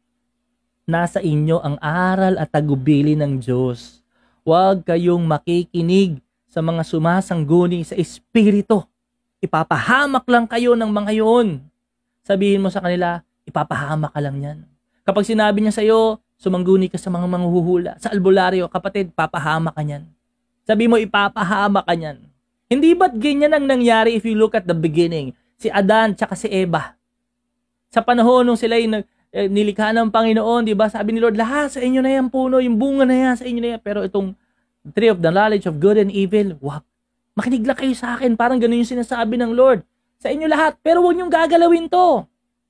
Nasa inyo ang aral at tagubili ng Diyos. Huwag kayong makikinig sa mga sumasangguni sa espiritu. Ipapahamak lang kayo ng mga yun. Sabihin mo sa kanila, ipapahamak ka lang yan. Kapag sinabi niya sa iyo, sumangguni ka sa mga manghuhula, sa albularyo, kapatid, papahama ka niyan. Sabi mo, ipapahama ka niyan. Hindi ba't ganyan ang nangyari if you look at the beginning? Si Adan tsaka si Eva. Sa panahon nung sila yung eh, nilikha ng Panginoon, di ba? Sabi ni Lord, lahat sa inyo na yan puno, yung bunga na yan sa inyo na yan. Pero itong tree of the knowledge of good and evil, wag. Makinig lang kayo sa akin. Parang ganun yung sinasabi ng Lord. Sa inyo lahat, pero huwag niyong gagalawin to.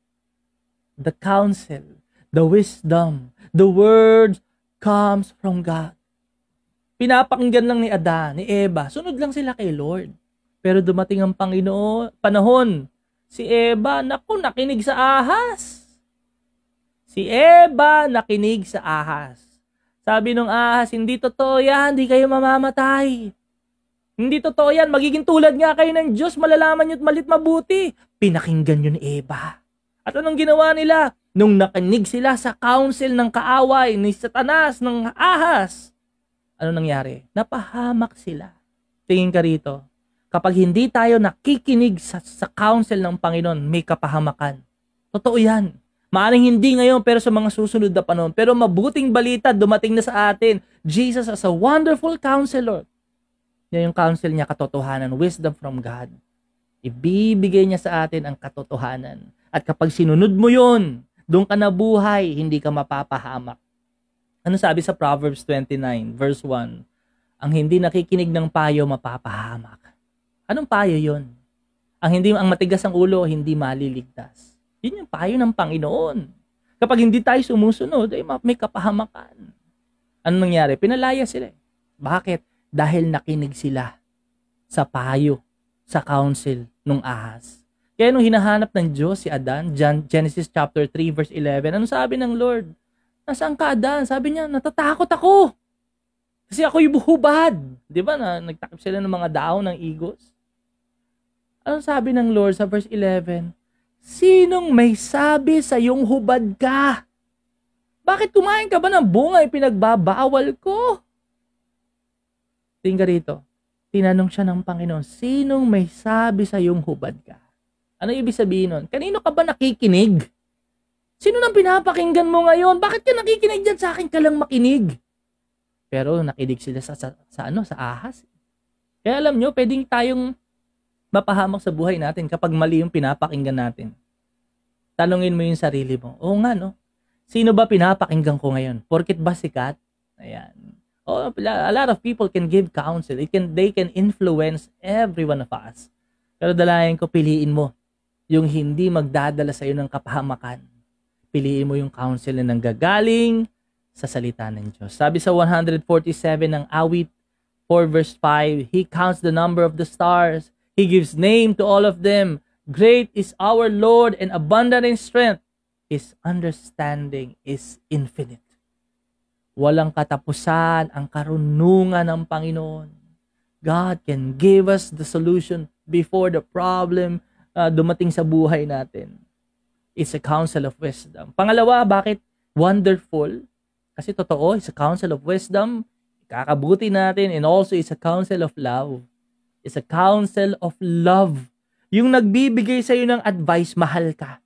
The counsel, the wisdom, the word comes from God. Pinapakinggan lang ni Adan, ni Eva. Sunod lang sila kay Lord. Pero dumating ang Panginoon, panahon, si Eva, naku, nakinig sa ahas. Si Eva, nakinig sa ahas. Sabi nung ahas, hindi totoo yan, hindi kayo mamamatay. Hindi totoo yan, magiging tulad nga kayo ng Diyos, malalaman nyo't malit mabuti. Pinakinggan yun ni Eva. At anong ginawa nila? Nung nakinig sila sa counsel ng kaaway ni Satanas, ng ahas, ano nangyari? Napahamak sila. Tingin ka rito. Kapag hindi tayo nakikinig sa, sa counsel ng Panginoon, may kapahamakan. Totoo yan. Maaring hindi ngayon, pero sa mga susunod na panahon. Pero mabuting balita, dumating na sa atin. Jesus as a wonderful counselor. Yan yung counsel niya, katotohanan, wisdom from God. Ibibigay niya sa atin ang katotohanan. At kapag sinunod mo yun, doon ka nabuhay, hindi ka mapapahamak. Ano sabi sa Proverbs twenty-nine, verse one? Ang hindi nakikinig ng payo, mapapahamak. Anong payo yun? Ang hindi ang matigas ang ulo, hindi maliligtas. Yun yung payo ng Panginoon. Kapag hindi tayo sumusunod, ay may kapahamakan. Ano nangyari? Pinalaya sila. Bakit? Dahil nakinig sila sa payo, sa counsel nung ahas. Kaya nung hinahanap ng Diyos si Adan, Genesis chapter three verse eleven, ano sabi ng Lord? Nasaan ka, Adan? Sabi niya, natatakot ako. Kasi ako'y buhubad. Di ba na nagtakip sila ng mga daon ng igos? Ano sabi ng Lord sa verse eleven? Sinong may sabi sa iyong hubad ka? Bakit kumain ka ba ng bunga ay pinagbabawal ko? Tingnan rito. Tinanong siya ng Panginoon, sinong may sabi sa iyong hubad ka? Ano ibig sabihin nun? Kanino ka ba nakikinig? Sino nang pinapakinggan mo ngayon? Bakit ka nakikinig dyan sa akin ka lang makinig? Pero nakinig sila sa, sa, sa, ano, sa ahas. Kaya alam nyo, pwedeng tayong mapahamak sa buhay natin kapag mali yung pinapakinggan natin. Tanungin mo yung sarili mo. Oo nga, no? Sino ba pinapakinggan ko ngayon? Porkit ba sikat? Ayan. Oh, a lot of people can give counsel. It can, they can influence every one of us. Pero dalayan ko, piliin mo yung hindi magdadala sa iyo ng kapahamakan. Piliin mo yung counsel na nanggagaling sa salita ng Diyos. Sabi sa one forty-seven ng awit four verse five, He counts the number of the stars. He gives name to all of them. Great is our Lord and abundant in strength. His understanding is infinite. Walang katapusan ang karunungan ng Panginoon. God can give us the solution before the problem uh, dumating sa buhay natin. It's a counsel of wisdom. Pangalawa, bakit wonderful? Kasi totoo, it's a counsel of wisdom. Kakabuti natin, and also it's a counsel of love. It's a counsel of love. Yung nagbibigay sa iyo ng advice, mahal ka.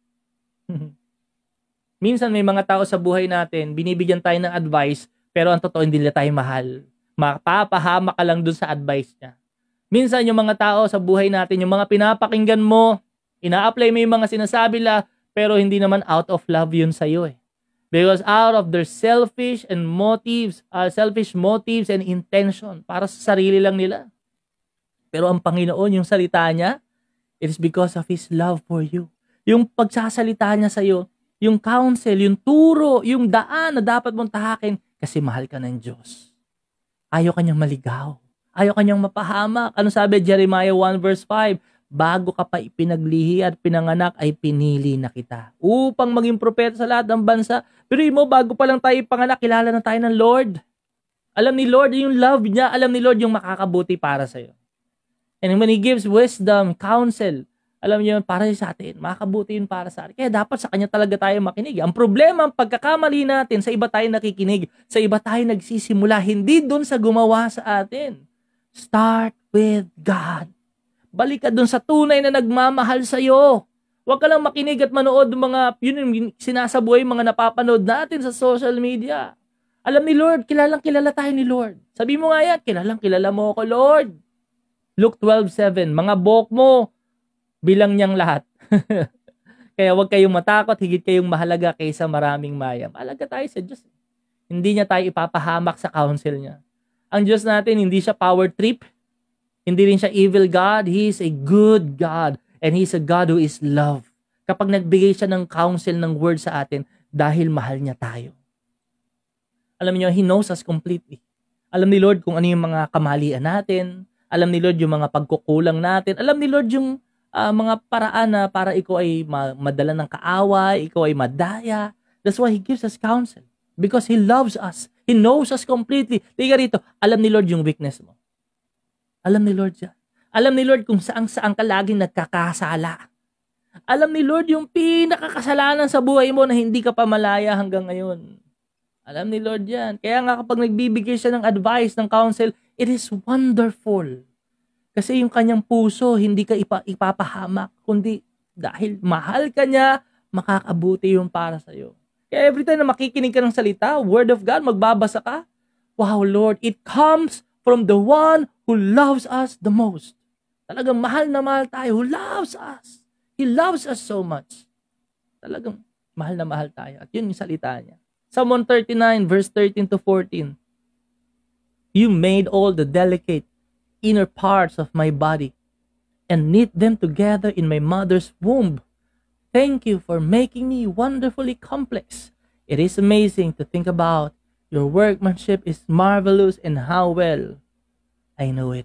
Minsan may mga tao sa buhay natin, binibigyan tayo ng advice, pero ang totoo hindi nila tayo mahal. Mapapahama ka lang dun sa advice niya. Minsan yung mga tao sa buhay natin, yung mga pinapakinggan mo, ina-apply mo yung mga sinasabi la, pero hindi naman out of love yun sa iyo eh. Because out of their selfish and motives, uh, selfish motives and intention, para sa sarili lang nila. Pero ang Panginoon, yung salita niya, it is because of His love for you. Yung pagsasalita niya sa iyo, yung counsel, yung turo, yung daan na dapat mong tahakin kasi mahal ka ng Diyos. Ayaw kanyang maligaw. Ayaw kanyang mapahamak. Ano sabi Jeremiah one verse five? Bago ka pa ipinaglihi at pinanganak ay pinili na kita upang maging propeta sa lahat ng bansa. Pero mo, bago pa lang tayo ipanganak, kilala na tayo ng Lord. Alam ni Lord yung love niya. Alam ni Lord yung makakabuti para sa'yo. And when He gives wisdom, counsel, alam niyo, para sa atin, makakabuti yun para sa atin. Kaya dapat sa Kanya talaga tayo makinig. Ang problema, ang pagkakamali natin, sa iba tayo nakikinig, sa iba tayo nagsisimula, hindi dun sa gumawa sa atin. Start with God. Balik ka dun sa tunay na nagmamahal sa'yo. Huwag ka lang makinig at manood ng mga, yun yung sinasabuhay, mga napapanood natin sa social media. Alam ni Lord, kilalang kilala tayo ni Lord. Sabi mo nga yan, kilalang kilala mo ako, Lord. Luke twelve seven, mga buhok mo, bilang niyang lahat. Kaya huwag kayong matakot, higit kayong mahalaga kaysa maraming maya. Mahalaga tayo sa Diyos. Hindi niya tayo ipapahamak sa counsel niya. Ang Diyos natin, hindi siya power trip. Hindi rin siya evil God. He is a good God. And He is a God who is love. Kapag nagbigay siya ng counsel, ng word sa atin, dahil mahal niya tayo. Alam niyo, He knows us completely. Alam ni Lord kung ano yung mga kamalian natin. Alam ni Lord yung mga pagkukulang natin. Alam ni Lord yung uh, mga paraan na para ikaw ay ma- madala ng kaaway, ikaw ay madaya. That's why He gives us counsel. Because He loves us. He knows us completely. Tiga rito, alam ni Lord yung weakness mo. Alam ni Lord yan. Alam ni Lord kung saan-saan ka laging nagkakasala. Alam ni Lord yung pinakakasalanan sa buhay mo na hindi ka pa malaya hanggang ngayon. Alam ni Lord yan. Kaya nga kapag nagbibigay siya ng advice, ng counsel, it is wonderful. Kasi yung kanyang puso, hindi ka ipa, ipapahamak, kundi dahil mahal ka niya, makakabuti yung para sa'yo. Kaya every time na makikinig ka ng salita, Word of God, magbabasa ka, wow, Lord, it comes from the one who loves us the most. Talagang mahal na mahal tayo, who loves us. He loves us so much. Talagang mahal na mahal tayo. At yun yung salita niya. Psalm one thirty-nine, verse thirteen to fourteen. You made all the delicate inner parts of my body and knit them together in my mother's womb. Thank you for making me wonderfully complex. It is amazing to think about. Your workmanship is marvelous and how well I know it.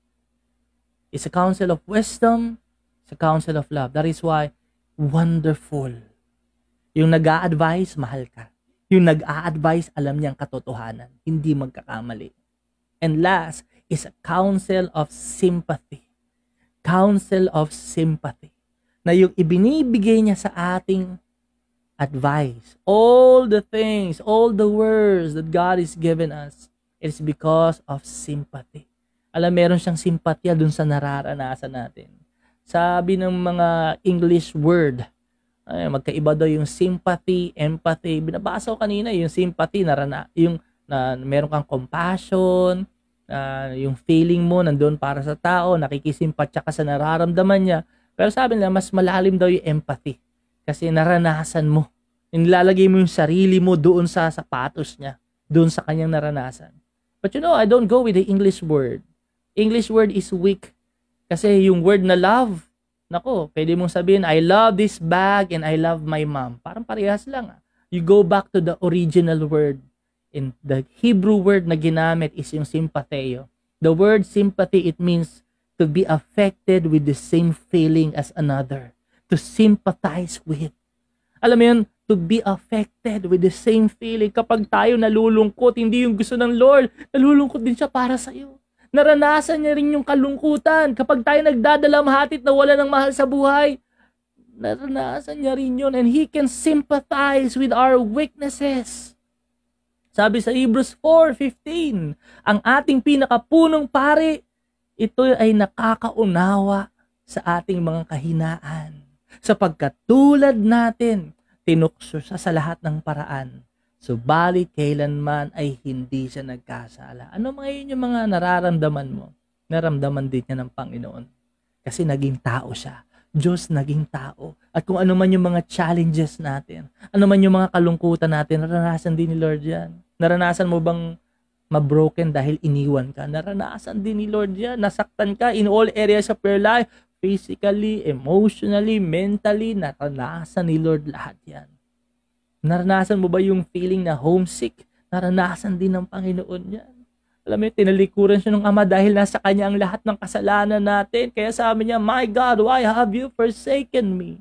It's a counsel of wisdom. It's a counsel of love. That is why wonderful. Yung nag-a-advise, mahal ka. Yung nag-a-advise, alam niyang katotohanan. Hindi magkakamali. And last is a counsel of sympathy. Counsel of sympathy. Na yung ibinibigay niya sa ating advice, all the things, all the words that God is given us, it is because of sympathy. Alam, meron siyang simpatya dun sa nararanasan natin. Sabi ng mga English word, ay, magkaiba daw yung sympathy, empathy. Binabasa ko kanina yung sympathy, narana, yung na meron kang compassion, uh, yung feeling mo nandun para sa tao, nakikisimpatya ka sa nararamdaman niya. Pero sabi nila, mas malalim daw yung empathy. Kasi naranasan mo. Nilalagay mo yung sarili mo doon sa sapatos niya, doon sa kanyang naranasan. But you know, I don't go with the English word. English word is weak. Kasi yung word na love, nako, pwede mong sabihin, I love this bag and I love my mom. Parang parehas lang. You go back to the original word. In the Hebrew word na ginamit is yung sympatheo. The word sympathy, it means to be affected with the same feeling as another. To sympathize with. Alam mo yun, to be affected with the same feeling. Kapag tayo nalulungkot, hindi yung gusto ng Lord, nalulungkot din siya para sa iyo. Naranasan niya rin yung kalungkutan. Kapag tayo nagdadalamhatit na wala ng mahal sa buhay, naranasan niya rin yun. And He can sympathize with our weaknesses. Sabi sa Hebrews four fifteen, ang ating pinakapunong pari, ito ay nakakaunawa sa ating mga kahinaan. Sapagkat tulad natin, tinukso siya sa lahat ng paraan. Subalit kailanman ay hindi siya nagkasala. Ano ngayon yung mga nararamdaman mo? Naramdaman din niya ng Panginoon. Kasi naging tao siya. Diyos naging tao. At kung ano man yung mga challenges natin, ano man yung mga kalungkutan natin, naranasan din ni Lord yan. Naranasan mo bang mabroken dahil iniwan ka? Naranasan din ni Lord yan. Nasaktan ka in all areas of your life. Physically, emotionally, mentally, naranasan ni Lord lahat yan. Naranasan mo ba yung feeling na homesick? Naranasan din ng Panginoon yan. Alam mo, tinalikuran siya ng Ama dahil nasa Kanya ang lahat ng kasalanan natin. Kaya sabi niya, My God, why have you forsaken me?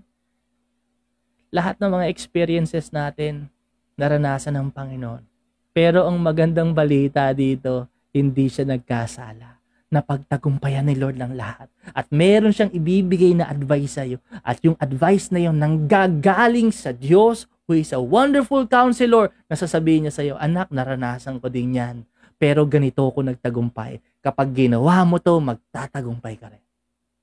Lahat ng mga experiences natin, naranasan ng Panginoon. Pero ang magandang balita dito, hindi siya nagkasala. Napagtagumpayan ni Lord ng lahat. At meron siyang ibibigay na advice sa iyo. At yung advice na yun, nanggagaling sa Diyos, who is a wonderful counselor, na sasabihin niya sa iyo, anak, naranasan ko din yan. Pero ganito ko nagtagumpay. Kapag ginawa mo to, magtatagumpay ka rin.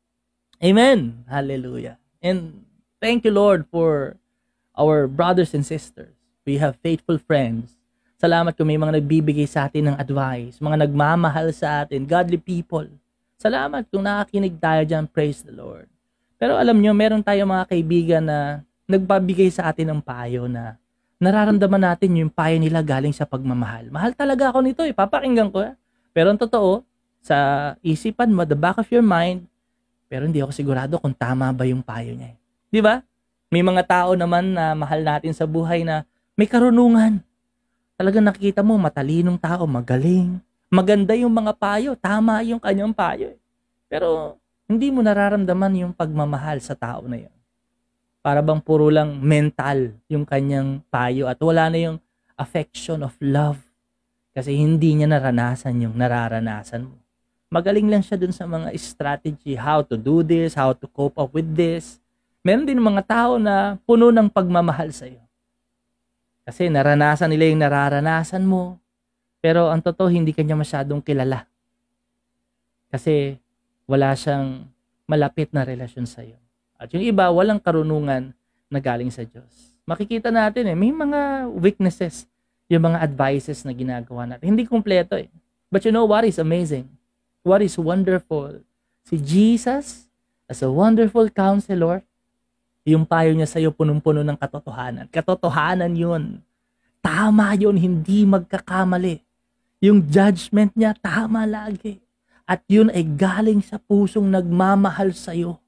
Amen. Hallelujah. And thank you, Lord, for our brothers and sisters. We have faithful friends. Salamat kung may mga nagbibigay sa atin ng advice, mga nagmamahal sa atin, godly people. Salamat kung nakakinig tayo dyan, praise the Lord. Pero alam nyo, meron tayo mga kaibigan na nagbabigay sa atin ng payo na nararamdaman natin yung payo nila galing sa pagmamahal. Mahal talaga ako nito eh, papakinggan ko. Eh. Pero ang totoo, sa isipan mo, the back of your mind, pero hindi ako sigurado kung tama ba yung payo niya. Eh. Di ba? May mga tao naman na mahal natin sa buhay na may karunungan. Talagang nakikita mo, matalinong tao, magaling. Maganda yung mga payo, tama yung kanyang payo. Eh. Pero hindi mo nararamdaman yung pagmamahal sa tao na yun. Para bang puro lang mental yung kanyang payo at wala na yung affection of love. Kasi hindi niya naranasan yung nararanasan mo. Magaling lang siya dun sa mga strategy, how to do this, how to cope up with this. Meron din mga tao na puno ng pagmamahal sa iyo. Kasi naranasan nila yung nararanasan mo. Pero ang totoo, hindi kanya masyadong kilala. Kasi wala siyang malapit na relasyon sa iyo. At yung iba, walang karunungan na galing sa Diyos. Makikita natin eh, may mga weaknesses, yung mga advices na ginagawa natin. Hindi kumpleto eh. But you know what is amazing? What is wonderful? Si Jesus, as a wonderful counselor, yung payo niya sa iyo punong-puno ng katotohanan. Katotohanan yun. Tama yun, hindi magkakamali. Yung judgment niya, tama lagi. At yun ay galing sa pusong nagmamahal sa iyo.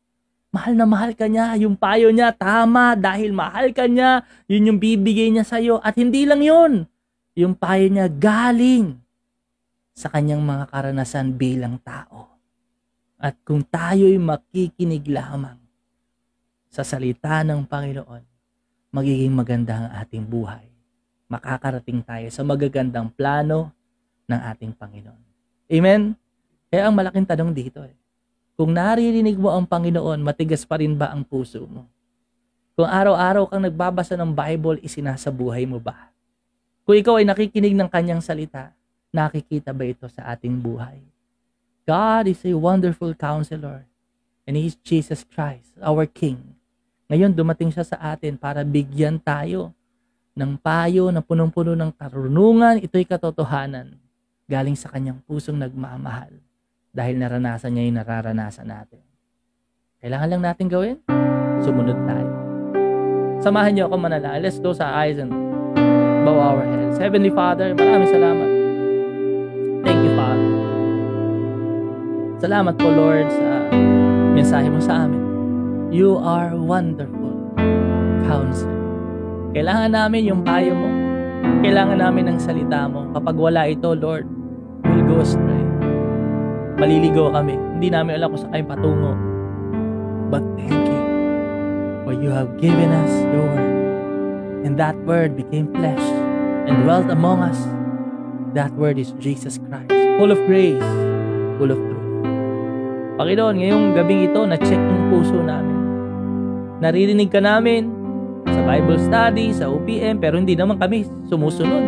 Mahal na mahal ka niya. Yung payo niya, tama. Dahil mahal ka niya, yun yung bibigay niya sa'yo. At hindi lang yun. Yung payo niya galing sa kanyang mga karanasan bilang tao. At kung tayo'y makikinig lamang sa salita ng Panginoon, magiging maganda ang ating buhay. Makakarating tayo sa magagandang plano ng ating Panginoon. Amen? Kaya ang malaking tanong dito eh, kung naririnig mo ang Panginoon, matigas pa rin ba ang puso mo? Kung araw-araw kang nagbabasa ng Bible, isinasabuhay mo ba? Kung ikaw ay nakikinig ng kanyang salita, nakikita ba ito sa ating buhay? God is a wonderful counselor and He is Jesus Christ, our King. Ngayon, dumating siya sa atin para bigyan tayo ng payo na punong-puno ng karunungan. Ito'y katotohanan galing sa kanyang pusong nagmamahal dahil naranasan niya yung nararanasan natin. Kailangan lang natin gawin, sumunod tayo. Samahan niyo ako manalangin. Let's close our eyes and bow our heads. Heavenly Father, maraming salamat. Thank you, Father. Salamat po, Lord, sa mensahe mo sa amin. You are wonderful counselor. Kailangan namin yung payo mo. Kailangan namin ng salita mo. Kapag wala ito, Lord, we'll go astray. Maliligaw kami. Hindi namin alam kung saan kayo patungo. But thank you for you have given us your word. And that word became flesh and dwelt among us. That word is Jesus Christ. Full of grace, full of truth. Panginoon, ngayong gabing ito, na-check yung puso namin. Naririnig ka namin sa Bible study, sa O P M, pero hindi naman kami sumusunod.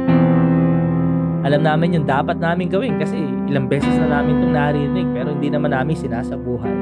Alam namin yung dapat namin gawin kasi ilang beses na namin itong naririnig, pero hindi naman namin sinasabuhay.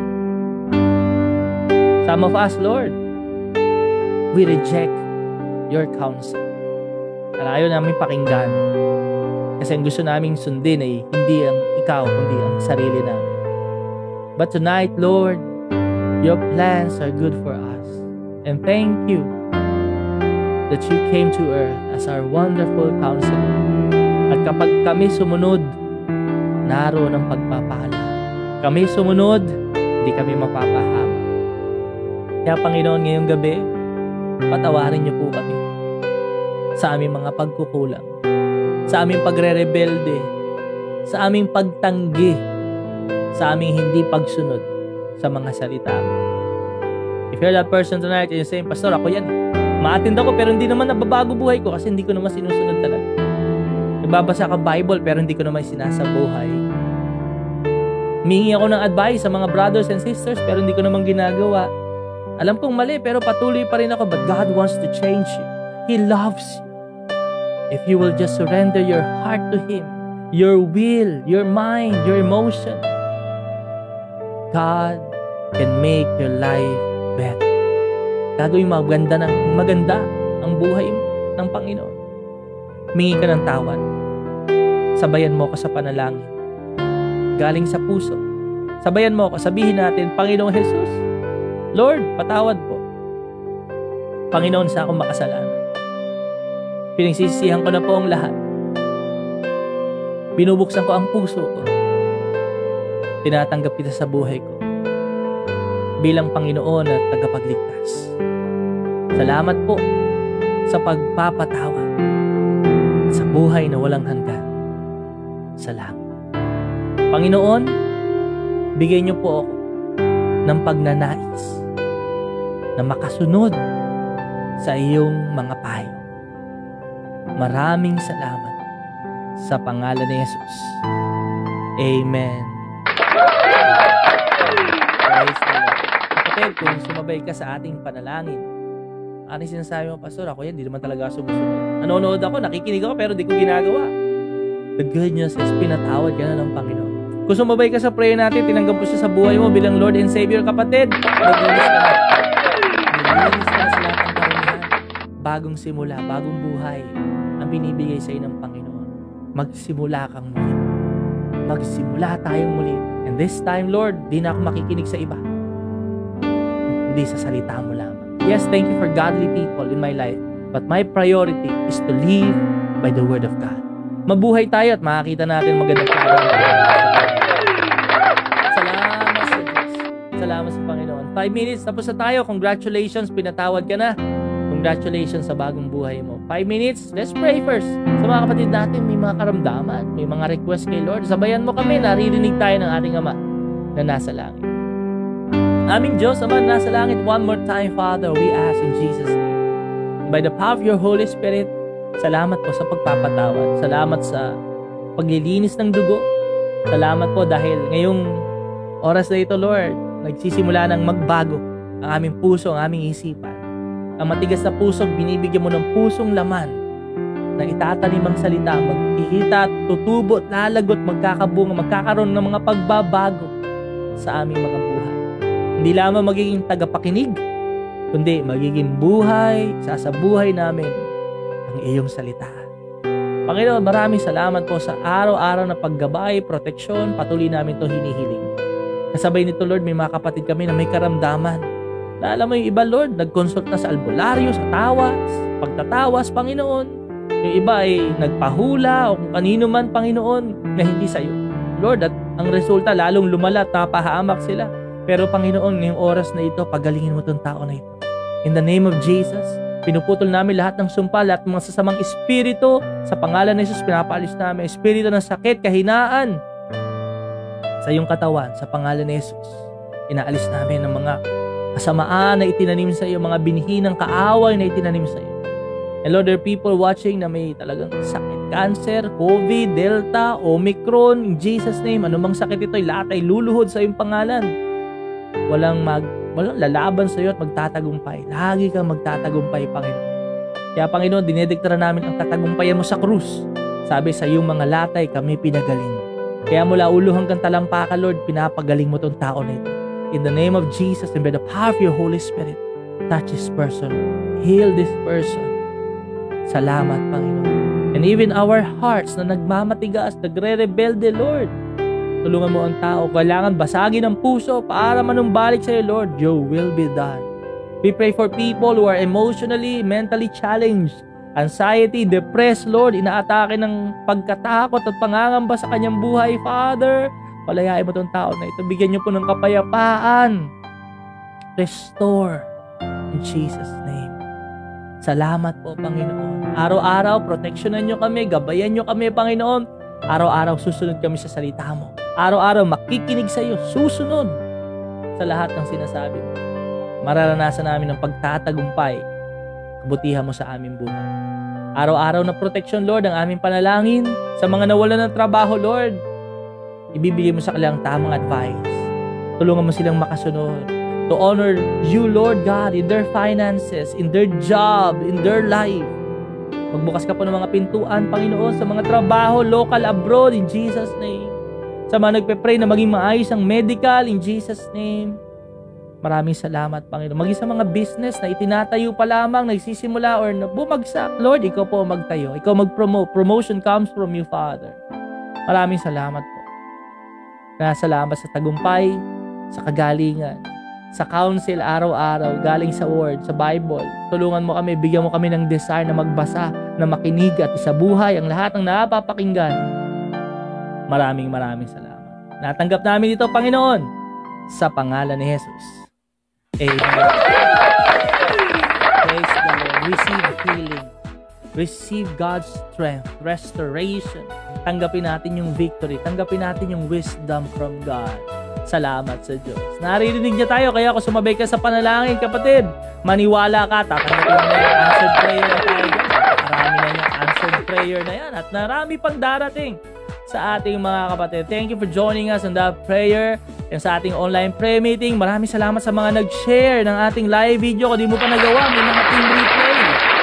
Some of us, Lord, we reject your counsel. Ayaw namin pakinggan. Kasi ang gusto naming sundin ay hindi ang ikaw, kundi ang sarili namin. But tonight, Lord, your plans are good for us. And thank you that you came to earth as our wonderful counselor. At kapag kami sumunod, naroon ang pagpapala. Kami sumunod, hindi kami mapapahama. Kaya Panginoon, ngayong gabi, patawarin niyo po kami sa aming mga pagkukulang, sa aming pagre-rebelde, sa aming pagtanggi, sa aming hindi pagsunod sa mga salita mo. If you're that person tonight and you're saying, Pastor, ako yan. Maatind ako pero hindi naman nababago buhay ko kasi hindi ko naman sinusunod talaga. Nagbabasa ka Bible pero hindi ko naman sinasabuhay. Humingi ako ng advice sa mga brothers and sisters pero hindi ko naman ginagawa. Alam kong mali pero patuloy pa rin ako, but God wants to change you. He loves you. If you will just surrender your heart to Him, your will, your mind, your emotion, God can make your life better. Gagawin maganda ng maganda ang buhay ng Panginoon. Humingi ka ng tawad. Sabayan mo ako sa panalangin. Galing sa puso. Sabayan mo ako. Sabihin natin, Panginoong Jesus, Lord, patawad po. Panginoon, sa akong makasalanan. Pinagsisisihan ko na po ang lahat. Binubuksan ko ang puso ko. Tinatanggap kita sa buhay ko bilang Panginoon at tagapagligtas. Salamat po sa pagpapatawad sa buhay na walang hanggan sa langit. Panginoon, bigyan niyo po ako ng pagnanais na makasunod sa iyong mga payo. Maraming salamat sa pangalan ni Jesus. Amen. Praise the Lord. Kapatid, kung sumabay ka sa ating panalangin, ano sinasabi mo, Pastor, ako yan, di naman talaga sumusunod. Nanonood ako, nakikinig ako, pero di ko ginagawa. The good news is, pinatawad ka na ng Panginoon. Kung sumabay ka sa prayer natin, tinanggap mo siya sa buhay mo bilang Lord and Savior, kapatid, naglinis ka na. Naglinis ka na sa lahat ng karamihan. Bagong simula, bagong buhay ang binibigay sa iyo ng Panginoon. Magsimula kang muli. Magsimula tayong muli. And this time, Lord, di na ako makikinig sa iba. Hindi sa salita mo lamang. Yes, thank you for godly people in my life. But my priority is to live by the Word of God. Mabuhay tayo at makakita natin magandang araw. Salamat sa Diyos. Salamat sa Panginoon. five minutes, tapos na tayo. Congratulations, pinatawad ka na. Congratulations sa bagong buhay mo. five minutes, let's pray first. Sa mga kapatid natin, may mga karamdaman, may mga request kay Lord. Sabayan mo kami, naririnig tayo ng ating Ama na nasa langit. Aming Diyos, Ama na nasa langit, one more time, Father, we ask in Jesus' name. By the power of your Holy Spirit, salamat po sa pagpapatawad. Salamat sa paglilinis ng dugo. Salamat po dahil ngayong oras na ito, Lord, nagsisimula ng magbago ang aming puso, ang aming isipan. Ang matigas na puso, binibigyan mo ng pusong laman na itatanim ang salita, magkikita, tutubo at lalagot, magkakabunga, magkakaroon ng mga pagbabago sa aming mga buhay. Hindi lamang magiging tagapakinig, kundi magiging buhay, sasabuhay namin ang iyong salita. Panginoon, maraming salamat po sa araw-araw na paggabay, proteksyon, patuloy namin ito hinihiling. Kasabay nito, Lord, may mga kapatid kami na may karamdaman. Na alam mo yung iba, Lord, nag-consult na sa albularyo, sa tawas, pagtatawas, Panginoon. Yung iba ay nagpahula o kung kanino man, Panginoon, na hindi sa'yo. Lord, at ang resulta, lalong lumala at napahamak sila. Pero Panginoon, ngayong oras na ito, pagalingin mo itong tao na ito. In the name of Jesus, pinuputol namin lahat ng sumpa, lahat ng mga sasamang espiritu. Sa pangalan ng Jesus, pinapaalis namin espiritu ng sakit, kahinaan sa iyong katawan, sa pangalan ng Jesus. Inaalis namin ng mga kasamaan na itinanim sa iyo, mga binhi ng kaaway na itinanim sa iyo. And Lord, there are people watching na may talagang sakit, cancer, COVID, Delta, Omicron, in Jesus' name, anumang sakit ito, lahat ay luluhod sa iyong pangalan. Walang mag, walang lalaban sa iyo at magtatagumpay. Lagi kang magtatagumpay, Panginoon. Kaya Panginoon, dinedeklara namin ang katagumpayan mo sa krus. Sabi sa iyong mga latay, kami pinagaling. Kaya mula ulo hanggang talampakan, Lord, pinapagaling mo itong tao na ito. In the name of Jesus and by the power of your Holy Spirit, touch this person. Heal this person. Salamat, Panginoon. And even our hearts na nagmamatigas, nagre-rebelde, Lord. Tulungan mo ang tao. Kailangan basagin ang puso para manumbalik sa iyo, Lord. Your will be done. We pray for people who are emotionally, mentally challenged. Anxiety, depressed, Lord. Inaatake ng pagkatakot at pangangamba sa kanyang buhay, Father. Palayain mo itong tao na ito. Bigyan niyo po ng kapayapaan. Restore. In Jesus' name. Salamat po, Panginoon. Araw-araw, proteksyonan niyo kami. Gabayan niyo kami, Panginoon. Araw-araw, susunod kami sa salita mo. Araw-araw, makikinig sa iyo. Susunod sa lahat ng sinasabi mo. Mararanasan namin ng pagtatagumpay. Kabutihan mo sa aming buhay. Araw-araw na proteksyon, Lord, ang aming panalangin. Sa mga nawalan ng trabaho, Lord, ibibigay mo sa kanilang tamang advice. Tulungan mo silang makasunod. To honor you, Lord God, in their finances, in their job, in their life. Magbukas ka po ng mga pintuan, Panginoon, sa mga trabaho, local, abroad, in Jesus' name. Sa mga nagpe-pray na maging maayos ang medical, in Jesus' name. Maraming salamat, Panginoon. Maging sa mga business na itinatayo pa lamang, nagsisimula or bumagsak, Lord, ikaw po magtayo. Ikaw mag-promote. Promotion comes from you, Father. Maraming salamat po. Na salamat sa tagumpay, sa kagalingan, sa counsel araw-araw, galing sa Word, sa Bible. Tulungan mo kami, bigyan mo kami ng desire na magbasa, na makinig at isabuhay ang lahat ng napapakinggan. Maraming maraming salamat. Natanggap namin ito, Panginoon, sa pangalan ni Jesus. Amen. Praise the Lord. Receive healing. Receive God's strength, restoration. Tanggapin natin yung victory. Tanggapin natin yung wisdom from God. Salamat sa Diyos. Naririnig niya tayo, kaya ako sumabay ka sa panalangin, kapatid. Maniwala ka, tatanggapin mo na yung answered prayer na tayo. Marami na yung answered prayer na yan. At marami pang darating sa ating mga kapatid. Thank you for joining us on that prayer and sa ating online prayer meeting. Maraming salamat sa mga nag-share ng ating live video. Kung di mo pa nagawa, may mga team replay.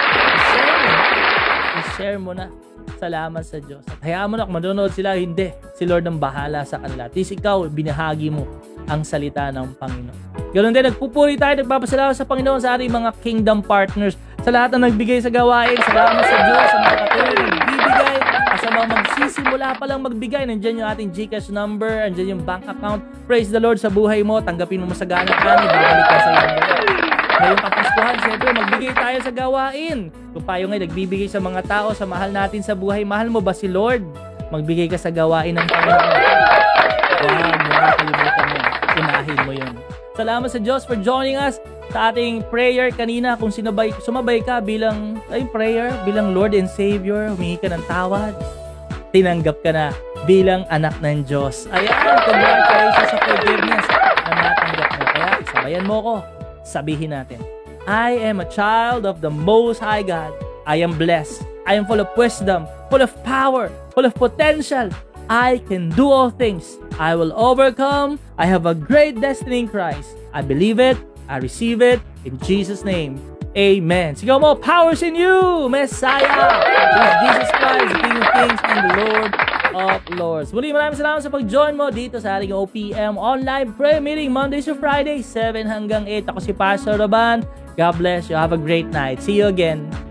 I-share mo na. Salamat sa Diyos. At hayaan mo na kung manonood sila, hindi. Si Lord ang bahala sa kanila. At least ikaw, binahagi mo ang salita ng Panginoon. Ganoon din, nagpupuri tayo, nagpapasalamat sa Panginoon sa ating mga kingdom partners. Sa lahat na nagbigay sa gawain, salamat sa Diyos, sa mga patuloy na nagbibigay, at sa mga magsisimula pa lang magbigay. Nandiyan yung ating GCash number, nandiyan yung bank account. Praise the Lord sa buhay mo. Tanggapin mo masagana ka, ibabalik ka sa iyong buhay. Ngayong kapaskuhan, siyempre, magbigay tayo sa gawain. Kung tayo ngayon nagbibigay sa mga tao, sa mahal natin sa buhay, mahal mo ba si Lord? Magbigay ka sa gawain ng Panginoon. Huwag mo na kalimutan mo. Unahin mo yun. Salamat sa Diyos for joining us sa ating prayer kanina. Kung sinabay, sumabay ka bilang ay prayer, bilang Lord and Savior, humingi ka ng tawad, tinanggap ka na bilang anak ng Diyos. Ayan, congratulations sa forgiveness na natanggap mo. Kaya sabayan mo ko, sabihin natin, I am a child of the Most High God. I am blessed. I am full of wisdom, full of power, full of potential. I can do all things. I will overcome. I have a great destiny in Christ. I believe it. I receive it. In Jesus' name. Amen. Sigaw mo, powers in you, Messiah. With Jesus Christ, King of Kings and the Lord of Lords. Muli, maraming salamat sa pag-join mo dito sa ating O P M online prayer meeting Mondays to Fridays, seven hanggang eight. Ako si Pastor Roban. God bless you. Have a great night. See you again.